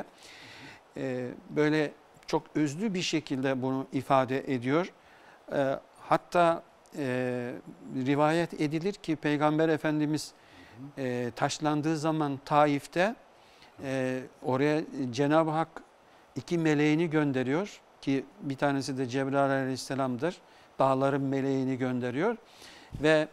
e, böyle çok özlü bir şekilde bunu ifade ediyor. E, hatta e, rivayet edilir ki Peygamber Efendimiz e, taşlandığı zaman Taif'te e, oraya Cenab-ı Hak iki meleğini gönderiyor ki bir tanesi de Cebrail Aleyhisselam'dır. Dağların meleğini gönderiyor ve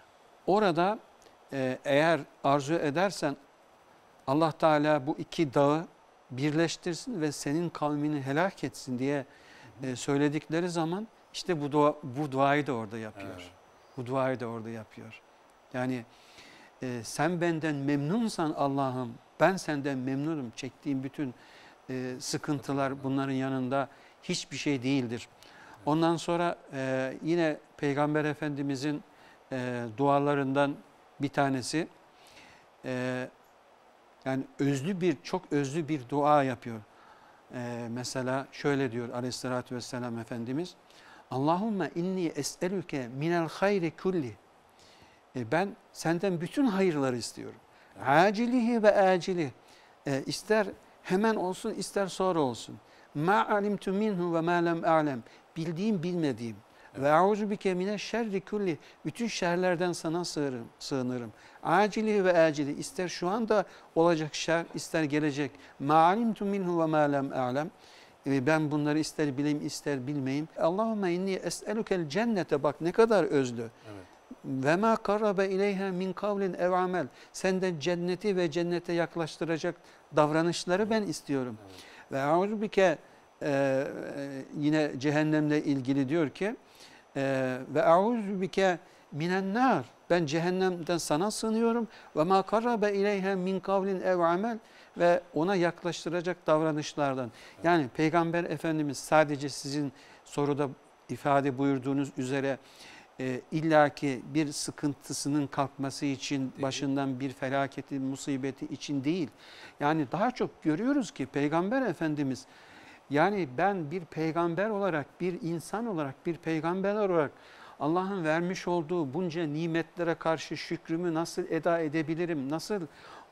orada e, eğer arzu edersen Allah Teala bu iki dağı birleştirsin ve senin kavmini helak etsin diye e, söyledikleri zaman işte bu dua, bu duayı da orada yapıyor. Evet. Bu duayı da orada yapıyor. Yani e, sen benden memnunsan Allah'ım, ben senden memnunum. Çektiğim bütün e, sıkıntılar bunların yanında hiçbir şey değildir. Ondan sonra e, yine Peygamber Efendimizin e, dualarından bir tanesi e, yani özlü bir, çok özlü bir dua yapıyor. E, mesela şöyle diyor Aleyhisselatü Vesselam Efendimiz, Allahümme inni es'elüke minel hayri kulli. E, ben senden bütün hayırları istiyorum. Acilihi ve acili. E, ister hemen olsun, ister sonra olsun. Ma alimtu minhu ve ma lem a'lem. Bildiğim, bilmediğim. Ve auzu bike mine şerri kulli. Bütün şerlerden sana sığınırım. sığınırım. Acili ve acili. İster şu anda olacak şer, ister gelecek. Ma alimtu minhu ve ma lem a'lem. Ben bunları ister bileyim, ister bilmeyeyim. Allahümme inni es'elukel cennete. Bak ne kadar özlü. Evet. Ve ma karrabe ileyha min kavlin ev amel. Senden cenneti ve cennete yaklaştıracak davranışları ben istiyorum. Evet. Ve auzu bike e, yine cehennemle ilgili diyor ki e, ve auzu bike minen nar. Ben cehennemden sana sığınıyorum. Ve ma karrabe ileyha min kavlin ev amel. Ve ona yaklaştıracak davranışlardan. Evet. Yani Peygamber Efendimiz sadece sizin soruda ifade buyurduğunuz üzere e, illaki bir sıkıntısının kalkması için, değil, başından bir felaketi, musibeti için değil. Yani daha çok görüyoruz ki Peygamber Efendimiz, yani ben bir peygamber olarak, bir insan olarak, bir peygamber olarak Allah'ın vermiş olduğu bunca nimetlere karşı şükrümü nasıl eda edebilirim, nasıl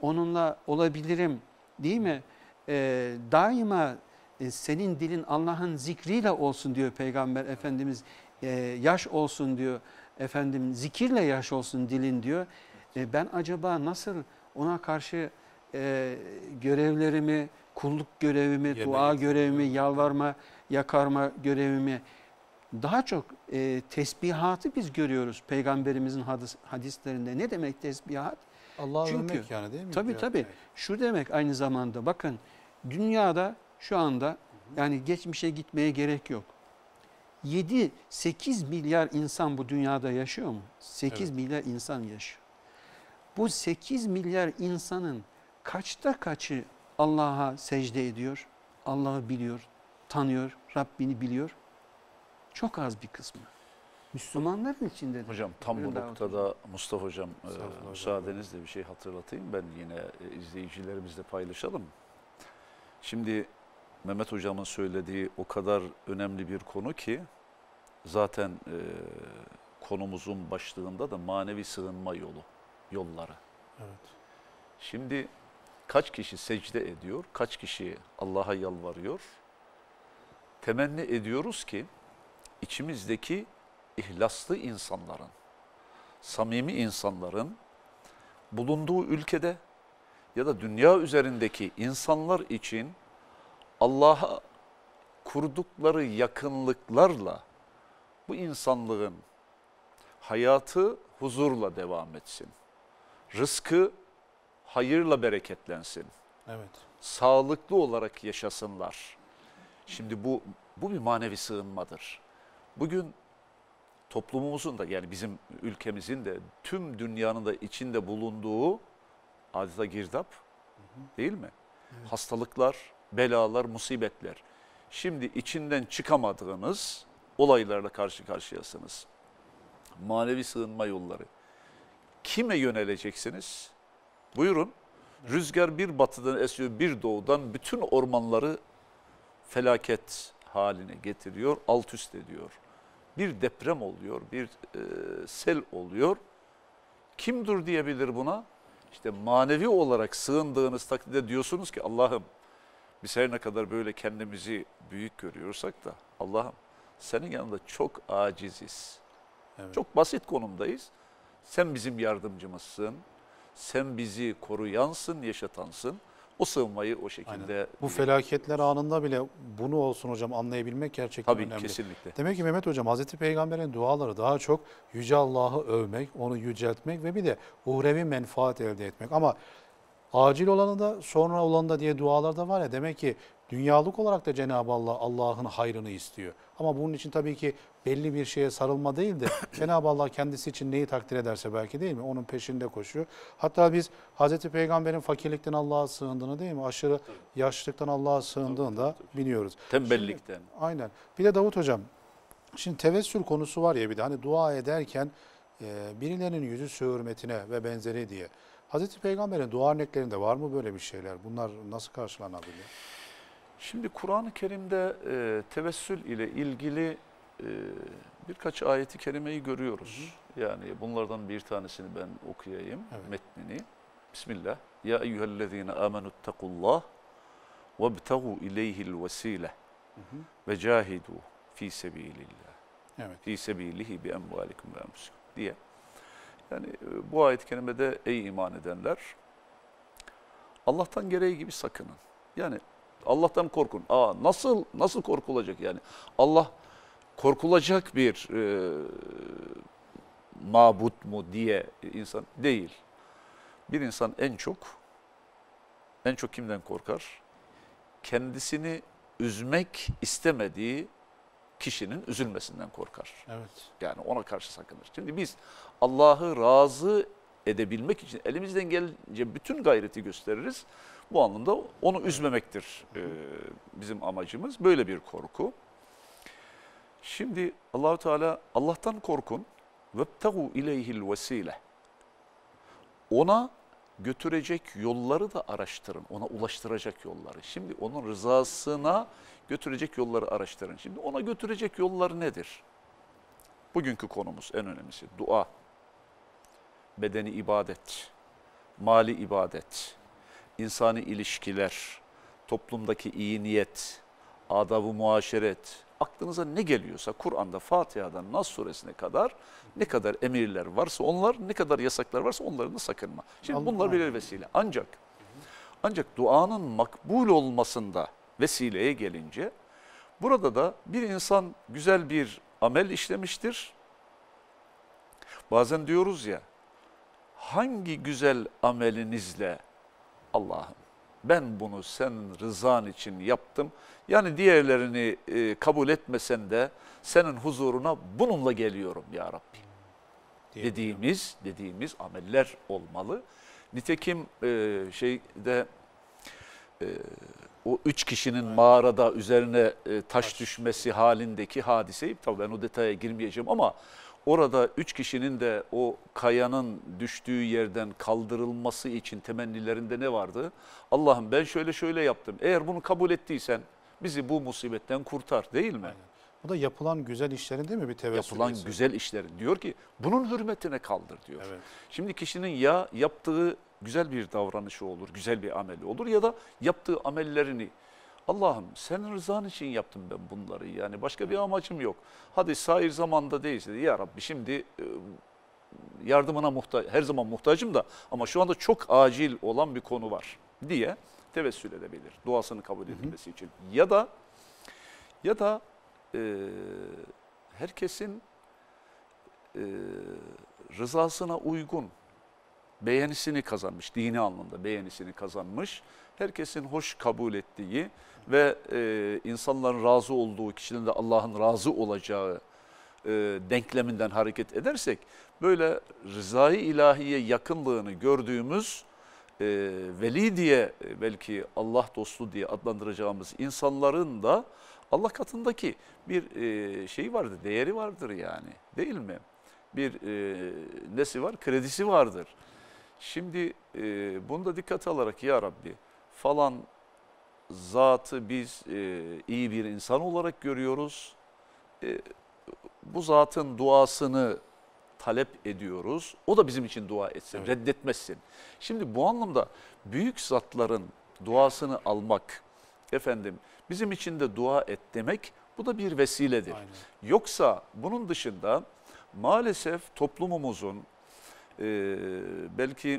onunla olabilirim değil mi? Ee, daima e, senin dilin Allah'ın zikriyle olsun diyor Peygamber Efendimiz. Ee, yaş olsun diyor efendim, zikirle yaş olsun dilin diyor. Ee, ben acaba nasıl ona karşı e, görevlerimi, kulluk görevimi, Yerine dua getiriyor. görevimi, yalvarma, yakarma görevimi, daha çok e, tesbihatı biz görüyoruz Peygamberimizin hadis, hadislerinde. Ne demek tesbihat? Allah'ı Çünkü- övmek yani değil mi? Tabii Ya, tabii. evet. Şu demek aynı zamanda, bakın dünyada şu anda, yani geçmişe gitmeye gerek yok. yedi sekiz milyar insan bu dünyada yaşıyor mu? sekiz Evet. milyar insan yaşıyor. Bu sekiz milyar insanın kaçta kaçı Allah'a secde ediyor? Allah'ı biliyor, tanıyor, Rabbini biliyor. Çok az bir kısmı. Müslümanların içinde de. Hocam tam bu Buyurun Davut Hocam. noktada Mustafa Hocam e, Estağfurullah hocam. müsaadenizle bir şey hatırlatayım. Ben yine e, izleyicilerimizle paylaşalım. Şimdi Mehmet Hocam'ın söylediği o kadar önemli bir konu ki zaten e, konumuzun başlığında da manevi sığınma yolu, yolları. Evet. Şimdi kaç kişi secde ediyor, kaç kişi Allah'a yalvarıyor? Temenni ediyoruz ki içimizdeki ihlaslı insanların, samimi insanların bulunduğu ülkede ya da dünya üzerindeki insanlar için Allah'a kurdukları yakınlıklarla bu insanlığın hayatı huzurla devam etsin. Rızkı hayırla bereketlensin. Evet. Sağlıklı olarak yaşasınlar. Şimdi bu bu bir manevi sığınmadır. Bugün toplumumuzun da, yani bizim ülkemizin de, tüm dünyanın da içinde bulunduğu adeta girdap, değil mi? Evet. Hastalıklar, belalar, musibetler. Şimdi içinden çıkamadığınız olaylarla karşı karşıyasınız. Manevi sığınma yolları. Kime yöneleceksiniz? Buyurun. Rüzgar bir batıdan esiyor, bir doğudan bütün ormanları felaket haline getiriyor, alt üst ediyor. Bir deprem oluyor, bir e, sel oluyor. Kim dur diyebilir buna? İşte manevi olarak sığındığınız takdirde diyorsunuz ki Allah'ım, biz her ne kadar böyle kendimizi büyük görüyorsak da Allah'ım senin yanında çok aciziz. Evet. Çok basit konumdayız. Sen bizim yardımcımızsın. Sen bizi koruyansın, yaşatansın. O sığınmayı o şekilde... Aynen. Bu felaketler anında bile bunu olsun hocam anlayabilmek gerçekten Tabii önemli. kesinlikle. Demek ki Mehmet hocam Hazreti Peygamber'in duaları daha çok Yüce Allah'ı övmek, onu yüceltmek ve bir de uhrevi menfaat elde etmek. Ama acil olanı da sonra olanı da diye dualar da var ya, demek ki dünyalık olarak da Cenab-ı Allah Allah'ın hayrını istiyor. Ama bunun için tabii ki belli bir şeye sarılma değil de Cenab-ı Allah kendisi için neyi takdir ederse belki, değil mi? Onun peşinde koşuyor. Hatta biz Hazreti Peygamber'in fakirlikten Allah'a sığındığını, değil mi? Aşırı yaşlılıktan Allah'a sığındığını da biliyoruz. Tembellikten. Şimdi, aynen. Bir de Davut hocam, şimdi tevessül konusu var ya, bir de hani dua ederken e, birilerinin yüzü hürmetine ve benzeri diye. Hazreti Peygamber'in dua örneklerinde var mı böyle bir şeyler? Bunlar nasıl karşılanabilir? Şimdi Kur'an-ı Kerim'de e, tevessül ile ilgili e, birkaç ayeti kerimeyi görüyoruz. Hı hı. Yani bunlardan bir tanesini ben okuyayım, evet. Metnini. Bismillah. Ya eyyühellezine amenuttakullah vebtegu ileyhil vesile ve cahidu fi sebilillah. Evet. Fi sebilihi bi emvalikum ve enfusikum diye. Yani bu ayet-i kerimede ey iman edenler, Allah'tan gereği gibi sakının. Yani Allah'tan korkun. Aa, nasıl nasıl korkulacak yani? Allah korkulacak bir e, mabut mu diye insan değil. Bir insan en çok en çok kimden korkar? Kendisini üzmek istemediği kişinin üzülmesinden korkar. Evet. Yani ona karşı sakınır. Şimdi biz Allah'ı razı edebilmek için elimizden gelince bütün gayreti gösteririz. Bu anlamda onu üzmemektir e, bizim amacımız. Böyle bir korku. Şimdi Allahu Teala Allah'tan korkun. Vebtegu ileyhil vesile. Ona götürecek yolları da araştırın. Ona ulaştıracak yolları. Şimdi onun rızasına götürecek yolları araştırın. Şimdi ona götürecek yolları nedir? Bugünkü konumuz en önemlisi dua, bedeni ibadet, mali ibadet, insani ilişkiler, toplumdaki iyi niyet, adab-ı muaşeret, aklınıza ne geliyorsa Kur'an'da Fatiha'dan Nas suresine kadar ne kadar emirler varsa onlar, ne kadar yasaklar varsa onların da sakınma. Şimdi Allah bunlar birer vesile. Ancak ancak duanın makbul olmasında vesileye gelince burada da bir insan güzel bir amel işlemiştir. Bazen diyoruz ya, hangi güzel amelinizle Allah'ım ben bunu senin rızan için yaptım. Yani diğerlerini e, kabul etmesen de senin huzuruna bununla geliyorum ya Rabbi. Dediğimiz dediğimiz ameller olmalı. Nitekim e, şeyde e, o üç kişinin mağarada üzerine e, taş düşmesi halindeki hadiseyi, tabii ben o detaya girmeyeceğim ama orada üç kişinin de o kayanın düştüğü yerden kaldırılması için temennilerinde ne vardı? Allah'ım ben şöyle şöyle yaptım. Eğer bunu kabul ettiysen bizi bu musibetten kurtar, değil mi? Aynen. Bu da yapılan güzel işlerin değil mi bir tevessül? Yapılan güzel işlerin. Diyor ki bunun hürmetine kaldır diyor. Evet. Şimdi kişinin ya yaptığı güzel bir davranışı olur, güzel bir ameli olur ya da yaptığı amellerini Allah'ım senin rızan için yaptım ben bunları, yani başka bir amacım yok. Hadi sair zamanda değilse de ya Rabbi şimdi e, yardımına muhtaç, her zaman muhtacım da ama şu anda çok acil olan bir konu var diye tevessül edebilir duasını kabul edilmesi için. Ya da ya da e, herkesin e, rızasına uygun beğenisini kazanmış, dini anlamda beğenisini kazanmış, herkesin hoş kabul ettiği ve e, insanların razı olduğu, kişinin de Allah'ın razı olacağı e, denkleminden hareket edersek, böyle rızayı ilahiye yakınlığını gördüğümüz e, veli diye, e, belki Allah dostu diye adlandıracağımız insanların da Allah katındaki bir e, şey vardır, değeri vardır yani, değil mi? Bir e, nesi var? Kredisi vardır. Şimdi e, bunu da dikkate alarak ya Rabbi falan zatı biz e, iyi bir insan olarak görüyoruz. E, bu zatın duasını talep ediyoruz. O da bizim için dua etsin, Evet. reddetmezsin. Şimdi bu anlamda büyük zatların duasını almak, efendim bizim için de dua et demek, bu da bir vesiledir. Aynen. Yoksa bunun dışında maalesef toplumumuzun e, belki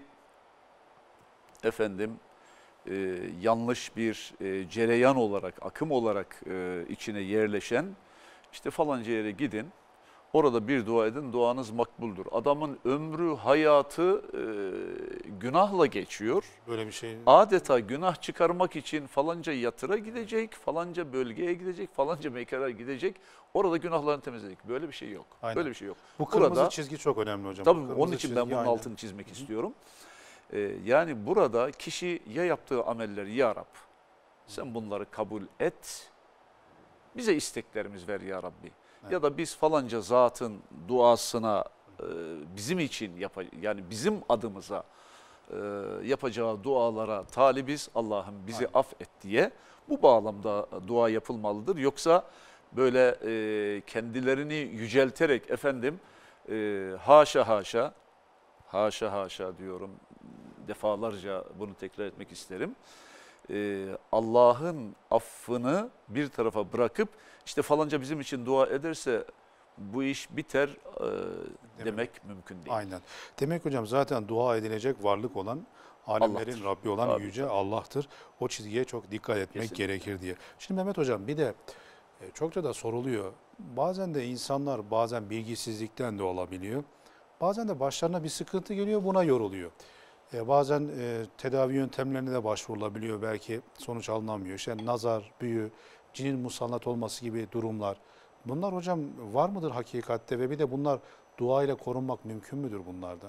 efendim e, yanlış bir e, cereyan olarak, akım olarak e, içine yerleşen, işte falanca yere gidin, orada bir dua edin, duanız makbuldür. Adamın ömrü, hayatı e, günahla geçiyor. Böyle bir şey. Adeta günah çıkarmak için falanca yatıra gidecek, falanca bölgeye gidecek, falanca mekana gidecek. Orada günahlarını temizledik. Böyle bir şey yok. Aynen. Böyle bir şey yok. Bu kırmızı Burada, çizgi çok önemli hocam. tabii Bu onun kırmızı için çizgi, ben bunun aynen. altını çizmek istiyorum. Ee, yani burada kişi ya yaptığı amelleri ya Rab, sen bunları kabul et, bize isteklerimiz ver ya Rabbi. Evet. Ya da biz falanca zatın duasına e, bizim için yap, yani bizim adımıza e, yapacağı dualara talibiz, Allah'ım bizi Aynen. affet diye bu bağlamda dua yapılmalıdır. Yoksa böyle e, kendilerini yücelterek efendim e, haşa haşa haşa haşa diyorum, defalarca bunu tekrar etmek isterim. Ee, Allah'ın affını bir tarafa bırakıp işte falanca bizim için dua ederse bu iş biter e, demek mümkün değil. Aynen. Demek hocam zaten dua edilecek varlık olan, alemlerin Allah'tır. Rabbi olan Tabii, Yüce tabii. Allah'tır. O çizgiye çok dikkat etmek Kesinlikle. gerekir diye. Şimdi Mehmet hocam bir de e, çokça da soruluyor. Bazen de insanlar bazen bilgisizlikten de olabiliyor. Bazen de başlarına bir sıkıntı geliyor, buna yoruluyor. E, bazen e, tedavi yöntemlerine de başvurulabiliyor, belki sonuç alınamıyor. İşte nazar, büyü, cinin musallat olması gibi durumlar. Bunlar hocam var mıdır hakikatte ve bir de bunlar dua ile korunmak mümkün müdür bunlardan?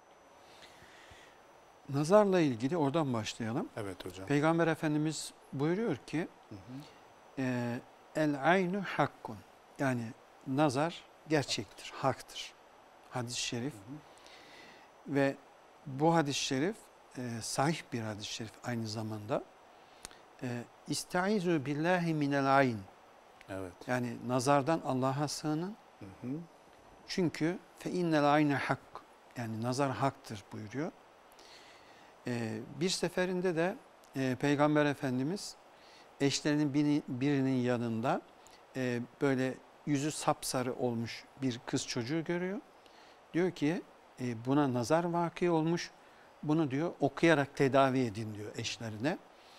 Nazarla ilgili oradan başlayalım. Evet hocam. Peygamber Efendimiz buyuruyor ki Hı hı. e, el aynu hakkun, yani nazar gerçektir, haktır. Hadis-i şerif. Hı hı. Ve bu hadis-i şerif e, sahih bir hadis-i şerif aynı zamanda. E, İstaizu billahi minel ayn. Evet. Yani nazardan Allah'a sığının. Hı hı. Çünkü fe innel ayne hak. Yani nazar haktır buyuruyor. E, bir seferinde de e, Peygamber Efendimiz eşlerinin biri, birinin yanında e, böyle yüzü sapsarı olmuş bir kız çocuğu görüyor. Diyor ki e, buna nazar vaki olmuş. Bunu diyor okuyarak tedavi edin diyor eşlerine.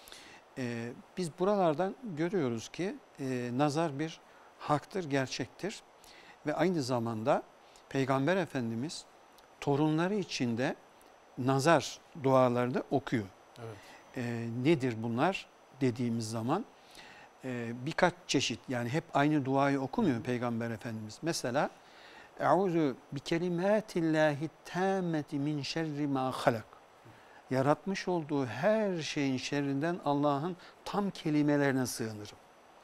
E, biz buralardan görüyoruz ki e, nazar bir haktır, gerçektir. Ve aynı zamanda Peygamber Efendimiz torunları için de nazar dualarını okuyor. Evet. E, nedir bunlar dediğimiz zaman e, birkaç çeşit, yani hep aynı duayı okumuyor Peygamber Efendimiz. Mesela Euzu bi kelimatillahi tammeti min şerri ma halak. Yaratmış olduğu her şeyin şerrinden Allah'ın tam kelimelerine sığınırım.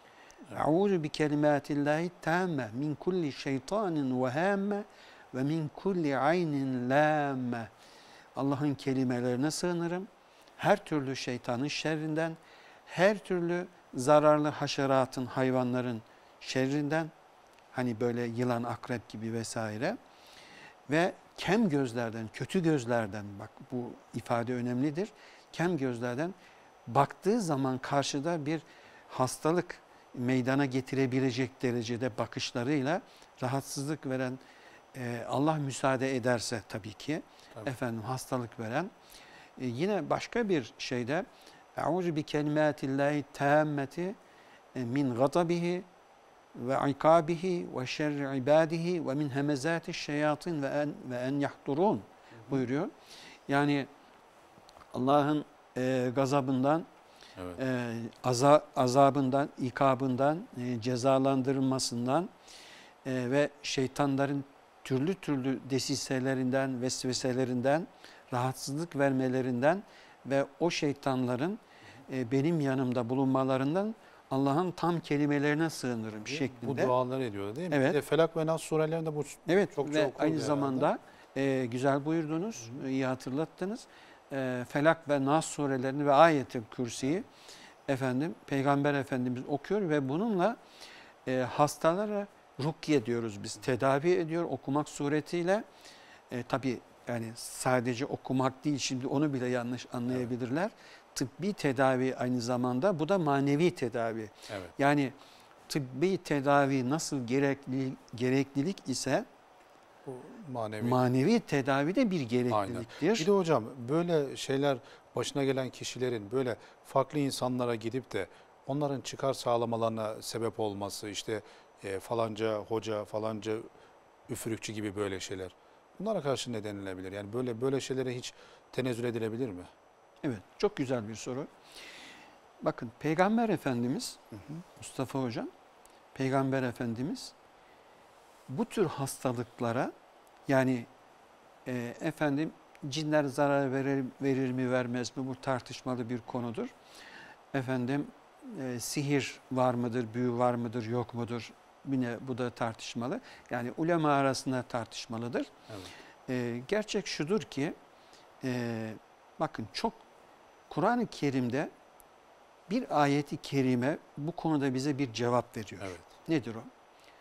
Euzu bi kelimatillahi tamme min kulli şeytanin ve hamme ve min kulli aynin lamme. Allah'ın kelimelerine sığınırım. Her türlü şeytanın şerrinden, her türlü zararlı haşeratın, hayvanların şerrinden, hani böyle yılan, akrep gibi vesaire ve kem gözlerden, kötü gözlerden, bak bu ifade önemlidir. Kem gözlerden baktığı zaman karşıda bir hastalık meydana getirebilecek derecede bakışlarıyla rahatsızlık veren, e, Allah müsaade ederse tabii ki, Tabii. efendim hastalık veren. E, yine başka bir şeyde Euzu bi kelimatillahi tammeti min gadabihi ve ikabihi ve şerri ibadihi ve min hemezati şeyatin ve en ve en yahdurun buyuruyor. Yani Allah'ın e, gazabından, Evet. e, aza, azabından, ikabından, e, cezalandırılmasından e, ve şeytanların türlü türlü desiselerinden, vesveselerinden, rahatsızlık vermelerinden ve o şeytanların e, benim yanımda bulunmalarından Allah'ın tam kelimelerine sığınırım şeklinde. Bu duaları ediyor değil mi? Evet. Bir de Felak ve Nas surelerinde bu Evet çok ve çok aynı zamanda e, güzel buyurdunuz, hı hı. iyi hatırlattınız. E, Felak ve Nas surelerini ve Ayet-i Kürsi'yi efendim Peygamber Efendimiz okuyor ve bununla e, hastalara rukiye diyoruz biz. Tedavi ediyor okumak suretiyle. E, tabii yani sadece okumak değil, şimdi onu bile yanlış anlayabilirler. Evet. Tıbbi tedavi aynı zamanda, bu da manevi tedavi. Evet. Yani tıbbi tedavi nasıl gerekli, gereklilik ise bu manevi. manevi tedavi de bir gerekliliktir. Aynen. Bir de hocam böyle şeyler başına gelen kişilerin böyle farklı insanlara gidip de onların çıkar sağlamalarına sebep olması, işte e, falanca hoca, falanca üfürükçü gibi böyle şeyler. Bunlara karşı ne denilebilir? Yani böyle böyle şeylere hiç tenezzül edilebilir mi? Evet, çok güzel bir soru. Bakın Peygamber Efendimiz, hı hı. Mustafa Hocam, Peygamber Efendimiz bu tür hastalıklara, yani e, efendim cinler zarar verir, verir mi vermez mi, bu tartışmalı bir konudur. Efendim e, sihir var mıdır, büyü var mıdır, yok mudur? Yine bu da tartışmalı. Yani ulema arasında tartışmalıdır. Evet. E, gerçek şudur ki, e, bakın çok Kur'an-ı Kerim'de bir ayeti kerime bu konuda bize bir cevap veriyor. Evet. Nedir o?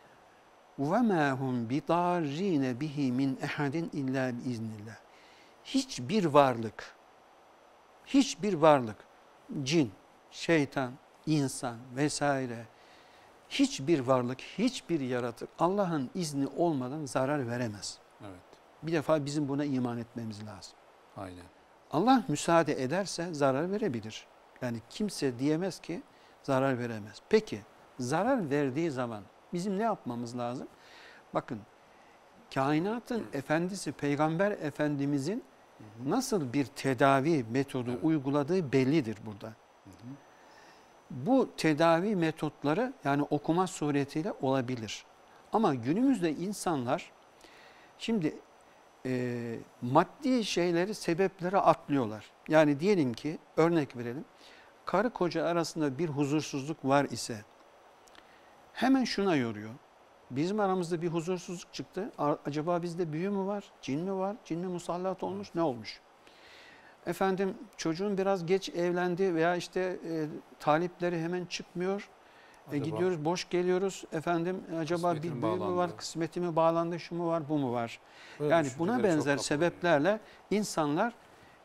وَمَا هُمْ بِضَارِّينَ بِهِ مِنْ اَحَدٍ اِلَّا بِاِذْنِ. Hiçbir varlık, hiçbir varlık, cin, şeytan, insan vesaire, hiçbir varlık, hiçbir yaratık Allah'ın izni olmadan zarar veremez. Evet. Bir defa bizim buna iman etmemiz lazım. Aynen. Allah müsaade ederse zarar verebilir. Yani kimse diyemez ki zarar veremez. Peki zarar verdiği zaman bizim ne yapmamız lazım? Bakın kainatın efendisi Peygamber Efendimizin nasıl bir tedavi metodu evet. uyguladığı bellidir burada. Hı hı. Bu tedavi metotları yani okuma suretiyle olabilir. Ama günümüzde insanlar şimdi e, maddi şeyleri, sebepleri atlıyorlar. Yani diyelim ki, örnek verelim, karı koca arasında bir huzursuzluk var ise hemen şuna yoruyor. Bizim aramızda bir huzursuzluk çıktı. Acaba bizde büyü mü var, cin mi var, cin mi musallat olmuş, ne olmuş? Efendim çocuğun biraz geç evlendi veya işte e, talipleri hemen çıkmıyor. E, gidiyoruz, boş geliyoruz. Efendim acaba bir büyü mü var, kısmeti mi bağlandı, şu mu var, bu mu var? Böyle yani buna benzer sebeplerle insanlar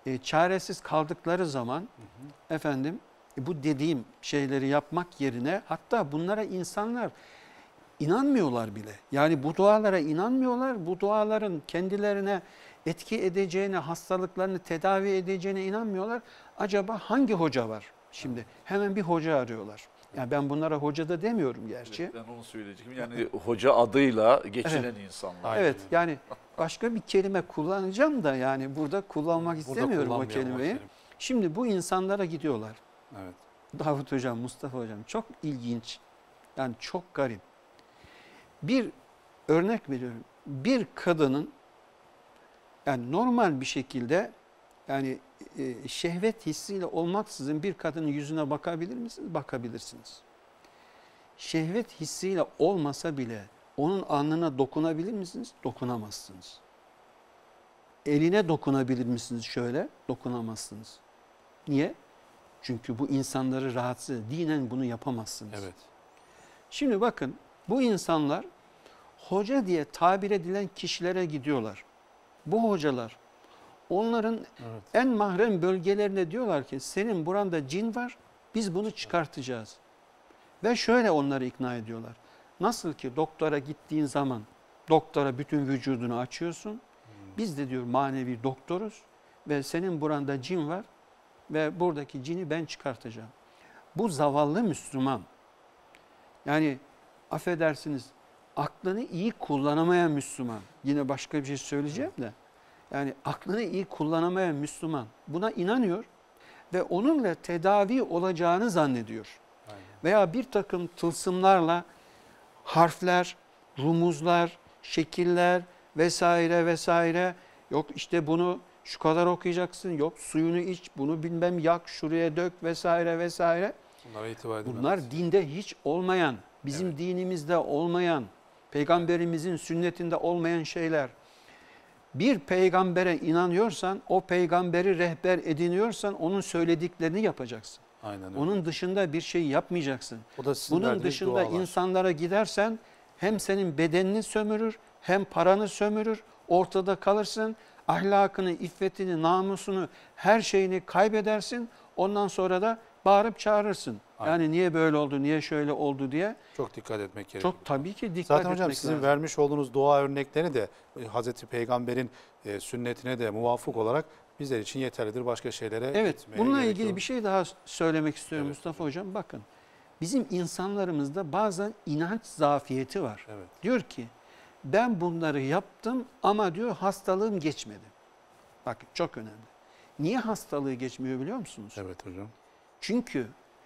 e, çaresiz kaldıkları zaman Hı hı. efendim e, bu dediğim şeyleri yapmak yerine, hatta bunlara insanlar inanmıyorlar bile. Yani bu dualara inanmıyorlar. Bu duaların kendilerine etki edeceğine, hastalıklarını tedavi edeceğine inanmıyorlar. Acaba hangi hoca var? Şimdi hemen bir hoca arıyorlar. Yani ben bunlara hoca da demiyorum gerçi. Evet, ben onu söyleyeceğim. Yani hoca adıyla geçinen Evet. insanlar. Aynen Evet, öyle. yani başka bir kelime kullanacağım da yani burada kullanmak Burada istemiyorum o kullanmayalım kelimeyi. kelime. Şimdi bu insanlara gidiyorlar. Evet. Davut Hocam, Mustafa Hocam çok ilginç. Yani çok garip. Bir örnek veriyorum. Bir kadının yani normal bir şekilde yani e, şehvet hissiyle olmaksızın bir kadının yüzüne bakabilir misiniz? Bakabilirsiniz. Şehvet hissiyle olmasa bile onun alnına dokunabilir misiniz? Dokunamazsınız. Eline dokunabilir misiniz şöyle? Dokunamazsınız. Niye? Çünkü bu insanları rahatsız, dinen bunu yapamazsınız. Evet. Şimdi bakın bu insanlar hoca diye tabir edilen kişilere gidiyorlar. Bu hocalar onların Evet. en mahrem bölgelerine diyorlar ki senin buranda cin var, biz bunu çıkartacağız. Ve şöyle onları ikna ediyorlar. Nasıl ki doktora gittiğin zaman doktora bütün vücudunu açıyorsun. Biz de diyor manevi doktoruz ve senin buranda cin var ve buradaki cini ben çıkartacağım. Bu zavallı Müslüman, yani affedersiniz aklını iyi kullanamayan Müslüman, yine başka bir şey söyleyeceğim de, yani aklını iyi kullanamayan Müslüman buna inanıyor ve onunla tedavi olacağını zannediyor. Aynen. Veya bir takım tılsımlarla harfler, rumuzlar, şekiller vesaire vesaire, yok işte bunu şu kadar okuyacaksın, yok suyunu iç, bunu bilmem yak, şuraya dök vesaire vesaire. Bunlara itibar edilmez. Bunlar dinde hiç olmayan, bizim Evet. dinimizde olmayan, peygamberimizin sünnetinde olmayan şeyler. Bir peygambere inanıyorsan, o peygamberi rehber ediniyorsan onun söylediklerini yapacaksın. Aynen öyle. Onun dışında bir şey yapmayacaksın. O da sizin Bunun verdiğiniz dışında dualar. insanlara gidersen hem senin bedenini sömürür, hem paranı sömürür, ortada kalırsın, ahlakını, iffetini, namusunu, her şeyini kaybedersin. Ondan sonra da bağırıp çağırırsın. Aynen. Yani niye böyle oldu, niye şöyle oldu diye. Çok dikkat etmek gerekiyor. Çok tabii ki dikkat Zaten etmek hocam sizin lazım. vermiş olduğunuz dua örnekleri de e, Hazreti Peygamber'in e, sünnetine de muvafık olarak bizler için yeterlidir. Başka şeylere Evet, gitmeye bununla gerek ilgili yok. bir şey daha söylemek istiyorum Evet, Mustafa Hocam. Bakın, bizim insanlarımızda bazen inanç zafiyeti var. Evet. Diyor ki, ben bunları yaptım ama diyor hastalığım geçmedi. Bakın çok önemli. Niye hastalığı geçmiyor biliyor musunuz? Evet hocam. Çünkü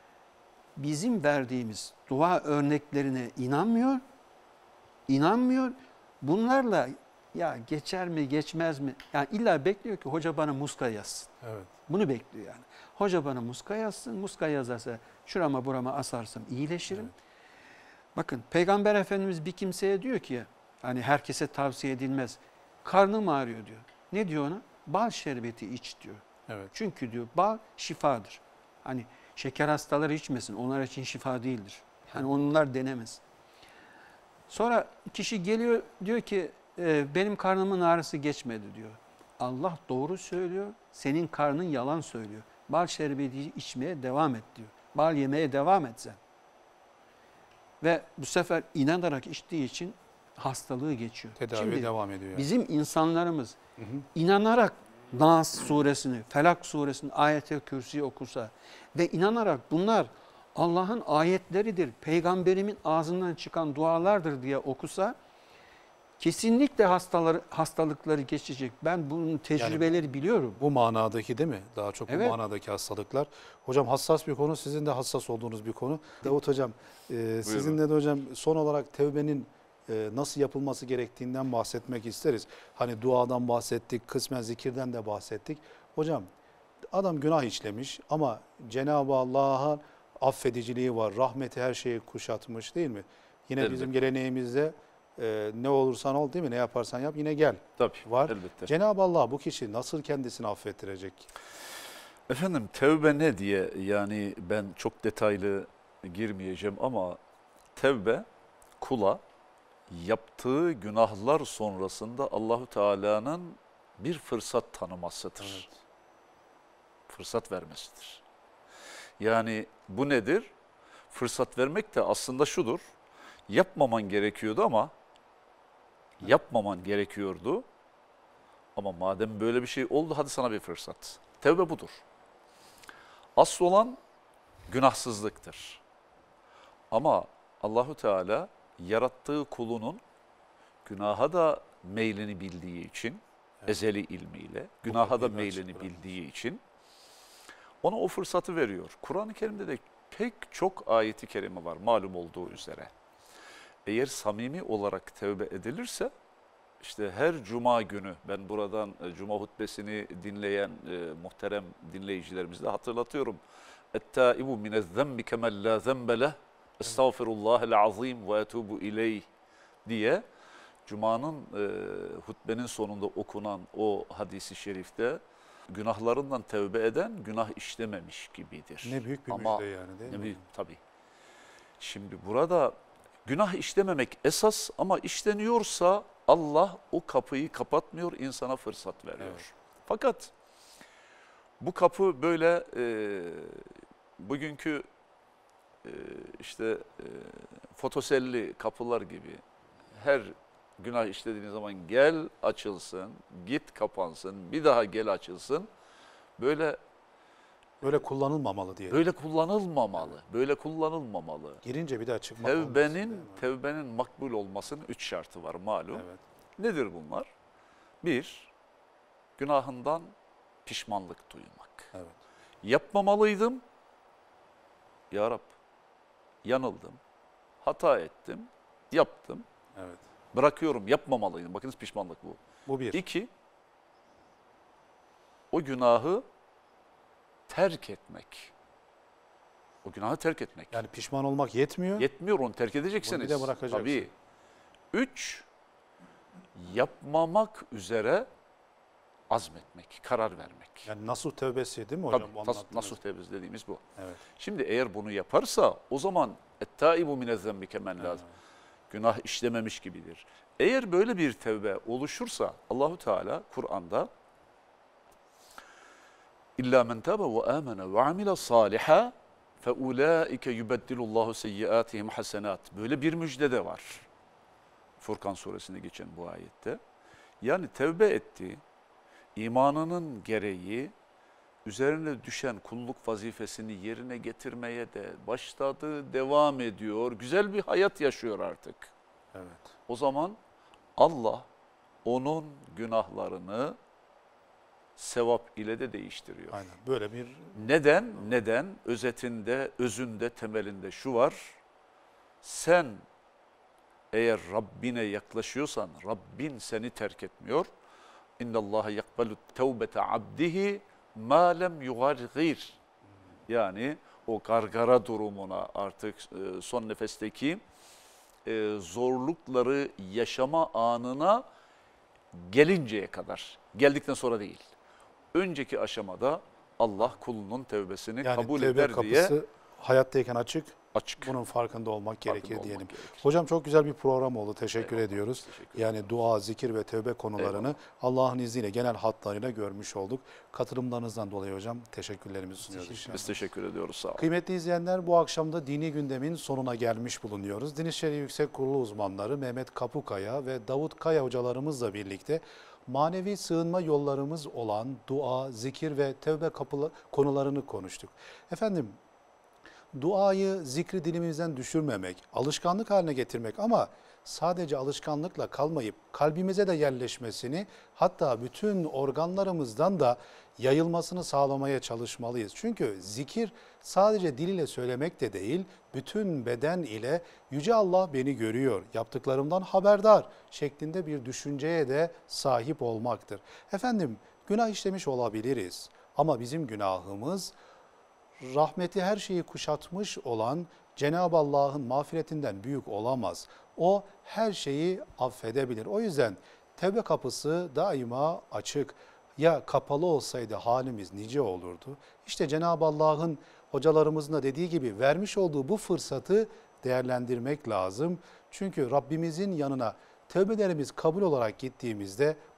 bizim verdiğimiz dua örneklerine inanmıyor, inanmıyor. Bunlarla ya geçer mi geçmez mi? Yani illa bekliyor ki hoca bana muska yazsın. Evet. Bunu bekliyor yani. Hoca bana muska yazsın, muska yazarsa şurama burama asarsam iyileşirim. Evet. Bakın Peygamber Efendimiz bir kimseye diyor ki, hani herkese tavsiye edilmez, karnım ağrıyor diyor. Ne diyor ona? Bal şerbeti iç diyor. Evet. Çünkü diyor bal şifadır. Hani şeker hastaları içmesin, onlar için şifa değildir. Yani onlar denemez. Sonra kişi geliyor diyor ki e, benim karnımın ağrısı geçmedi diyor. Allah doğru söylüyor, senin karnın yalan söylüyor. Bal şerbeti içmeye devam et diyor. Bal yemeye devam et sen. Ve bu sefer inanarak içtiği için hastalığı geçiyor. Tedavi Şimdi devam ediyor yani. bizim insanlarımız Hı hı. inanarak Nas suresini, Felak suresini, Ayet-i Kürsi'yi okusa ve inanarak bunlar Allah'ın ayetleridir, peygamberimin ağzından çıkan dualardır diye okusa kesinlikle hastaları, hastalıkları geçecek. Ben bunun tecrübeleri biliyorum. Bu manadaki değil mi? Daha çok Evet. bu manadaki hastalıklar. Hocam hassas bir konu. Sizin de hassas olduğunuz bir konu. Davut hocam e, sizinle de hocam son olarak tevbenin e, nasıl yapılması gerektiğinden bahsetmek isteriz. Hani duadan bahsettik, kısmen zikirden de bahsettik. Hocam adam günah işlemiş ama Cenab-ı Allah'a affediciliği var. Rahmeti her şeyi kuşatmış değil mi? Yine Elbette. bizim geleneğimizde e, ne olursan ol değil mi? Ne yaparsan yap yine gel. Tabii, Var. elbette. Cenab-ı Allah bu kişi nasıl kendisini affettirecek? Efendim tevbe ne diye, yani ben çok detaylı girmeyeceğim ama tevbe kula yaptığı günahlar sonrasında Allahu Teala'nın bir fırsat tanımasıdır. Evet. fırsat vermesidir. Yani bu nedir? Fırsat vermek de aslında şudur. Yapmaman gerekiyordu ama yapmaman gerekiyordu. Ama madem böyle bir şey oldu, hadi sana bir fırsat. Tevbe budur. Asıl olan günahsızlıktır. Ama Allahu Teala yarattığı kulunun günaha da meylini bildiği için, evet. ezeli ilmiyle, günaha da meylini bildiği için ona o fırsatı veriyor. Kur'an-ı Kerim'de de pek çok ayeti kerime var malum olduğu üzere. Eğer samimi olarak tevbe edilirse, işte her cuma günü, ben buradan cuma hutbesini dinleyen e, muhterem dinleyicilerimizle hatırlatıyorum. اَتَّائِبُ مِنَ الذَّنْبِ كَمَنْ لَا ذَنْبَ لَهِ اَسْتَغْفِرُ اللّٰهَ الْعَظِيمِ وَاَتُوبُ اِلَيْهِ diye Cuma'nın e, hutbenin sonunda okunan o hadisi şerifte günahlarından tevbe eden günah işlememiş gibidir. Ne büyük bir Ama, müjde yani değil ne mi? Büyük, tabii. Şimdi burada günah işlememek esas ama işleniyorsa Allah o kapıyı kapatmıyor, insana fırsat veriyor. Evet. Fakat bu kapı böyle e, bugünkü e, işte e, fotoselli kapılar gibi her günah işlediğiniz zaman gel açılsın, git kapansın, bir daha gel açılsın. Böyle böyle kullanılmamalı diye. Böyle kullanılmamalı. Evet. Böyle kullanılmamalı. Girince bir daha çıkmak Tevbenin, tevbenin makbul olmasının üç şartı var malum. Evet. Nedir bunlar? Bir, günahından pişmanlık duymak. Evet. Yapmamalıydım. Ya Rab, yanıldım. Hata ettim. Yaptım. Evet. Bırakıyorum, yapmamalıydım. Bakınız pişmanlık bu. Bu bir. İki, o günahı terk etmek. O günahı terk etmek. Yani pişman olmak yetmiyor. Yetmiyor, onu terk edeceksiniz. Bunu bir de bırakacaksın. Tabii. Üç, yapmamak üzere azmetmek, karar vermek. Yani nasuh tevbesi değil mi hocam? Tabii, tas, nasuh tevbesi dediğimiz bu. Evet. Şimdi eğer bunu yaparsa o zaman ettaibu minezzenbi kemen lazım. Günah işlememiş gibidir. Eğer böyle bir tevbe oluşursa Allahu Teala Kur'an'da İlla men tâbe ve âmene ve amile sâliha fe ulâike yubeddilullahu seyyiâtihim hasenât. Böyle bir müjde de var. Furkan suresinde geçen bu ayette. Yani tevbe etti, imanının gereği üzerine düşen kulluk vazifesini yerine getirmeye de başladı, devam ediyor. Güzel bir hayat yaşıyor artık. Evet. O zaman Allah onun günahlarını sevap ile de değiştiriyor. Aynen. Böyle bir Neden? Neden? Özetinde, özünde, temelinde şu var. Sen eğer Rabbine yaklaşıyorsan, Rabbin seni terk etmiyor. İnna Allaha yakbalu tevbete abdihi ma lem yugargir. Yani o gargara durumuna artık son nefesteki zorlukları yaşama anına gelinceye kadar. Geldikten sonra değil. Önceki aşamada Allah kulunun tevbesini yani kabul tevbe eder kapısı diye hayattayken açık. açık. Bunun farkında olmak Farkında gerekir olmak diyelim. gerekir. Hocam çok güzel bir program oldu. Teşekkür Eyvallah, ediyoruz. teşekkür yani dua, zikir ve tevbe konularını Eyvallah. Allah'ın izniyle genel hatlarıyla görmüş olduk. Katılımlarınızdan dolayı hocam teşekkürlerimizi sunuyoruz inşallah. Biz teşekkür ediyoruz. Sağ olun. Kıymetli izleyenler, bu akşam da dini gündemin sonuna gelmiş bulunuyoruz. Din İşleri Yüksek Kurulu uzmanları Mehmet Kapukaya ve Davut Kaya hocalarımızla birlikte manevi sığınma yollarımız olan dua, zikir ve tevbe kapılı konularını konuştuk. Efendim, duayı, zikri dilimizden düşürmemek, alışkanlık haline getirmek ama sadece alışkanlıkla kalmayıp kalbimize de yerleşmesini, hatta bütün organlarımızdan da yayılmasını sağlamaya çalışmalıyız. Çünkü zikir sadece dil ile söylemek de değil, bütün beden ile Yüce Allah beni görüyor, yaptıklarımdan haberdar şeklinde bir düşünceye de sahip olmaktır. Efendim, günah işlemiş olabiliriz ama bizim günahımız rahmeti her şeyi kuşatmış olan Cenab-ı Allah'ın mağfiretinden büyük olamaz. O her şeyi affedebilir. O yüzden tevbe kapısı daima açık. Ya kapalı olsaydı halimiz nice olurdu. İşte Cenab-ı Allah'ın hocalarımızın da dediği gibi vermiş olduğu bu fırsatı değerlendirmek lazım. Çünkü Rabbimizin yanına tevbelerimiz kabul olarak gittiğimizde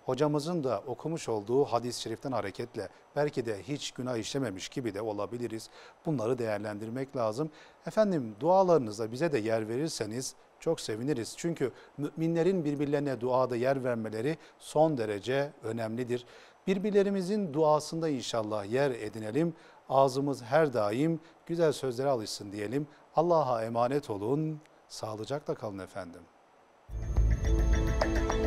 hocamızın da okumuş olduğu hadis-i şeriften hareketle belki de hiç günah işlememiş gibi de olabiliriz. Bunları değerlendirmek lazım. Efendim dualarınızda bize de yer verirseniz çok seviniriz. Çünkü müminlerin birbirlerine duada yer vermeleri son derece önemlidir. Birbirlerimizin duasında inşallah yer edinelim. Ağzımız her daim güzel sözlere alışsın diyelim. Allah'a emanet olun. Sağlıcakla kalın efendim.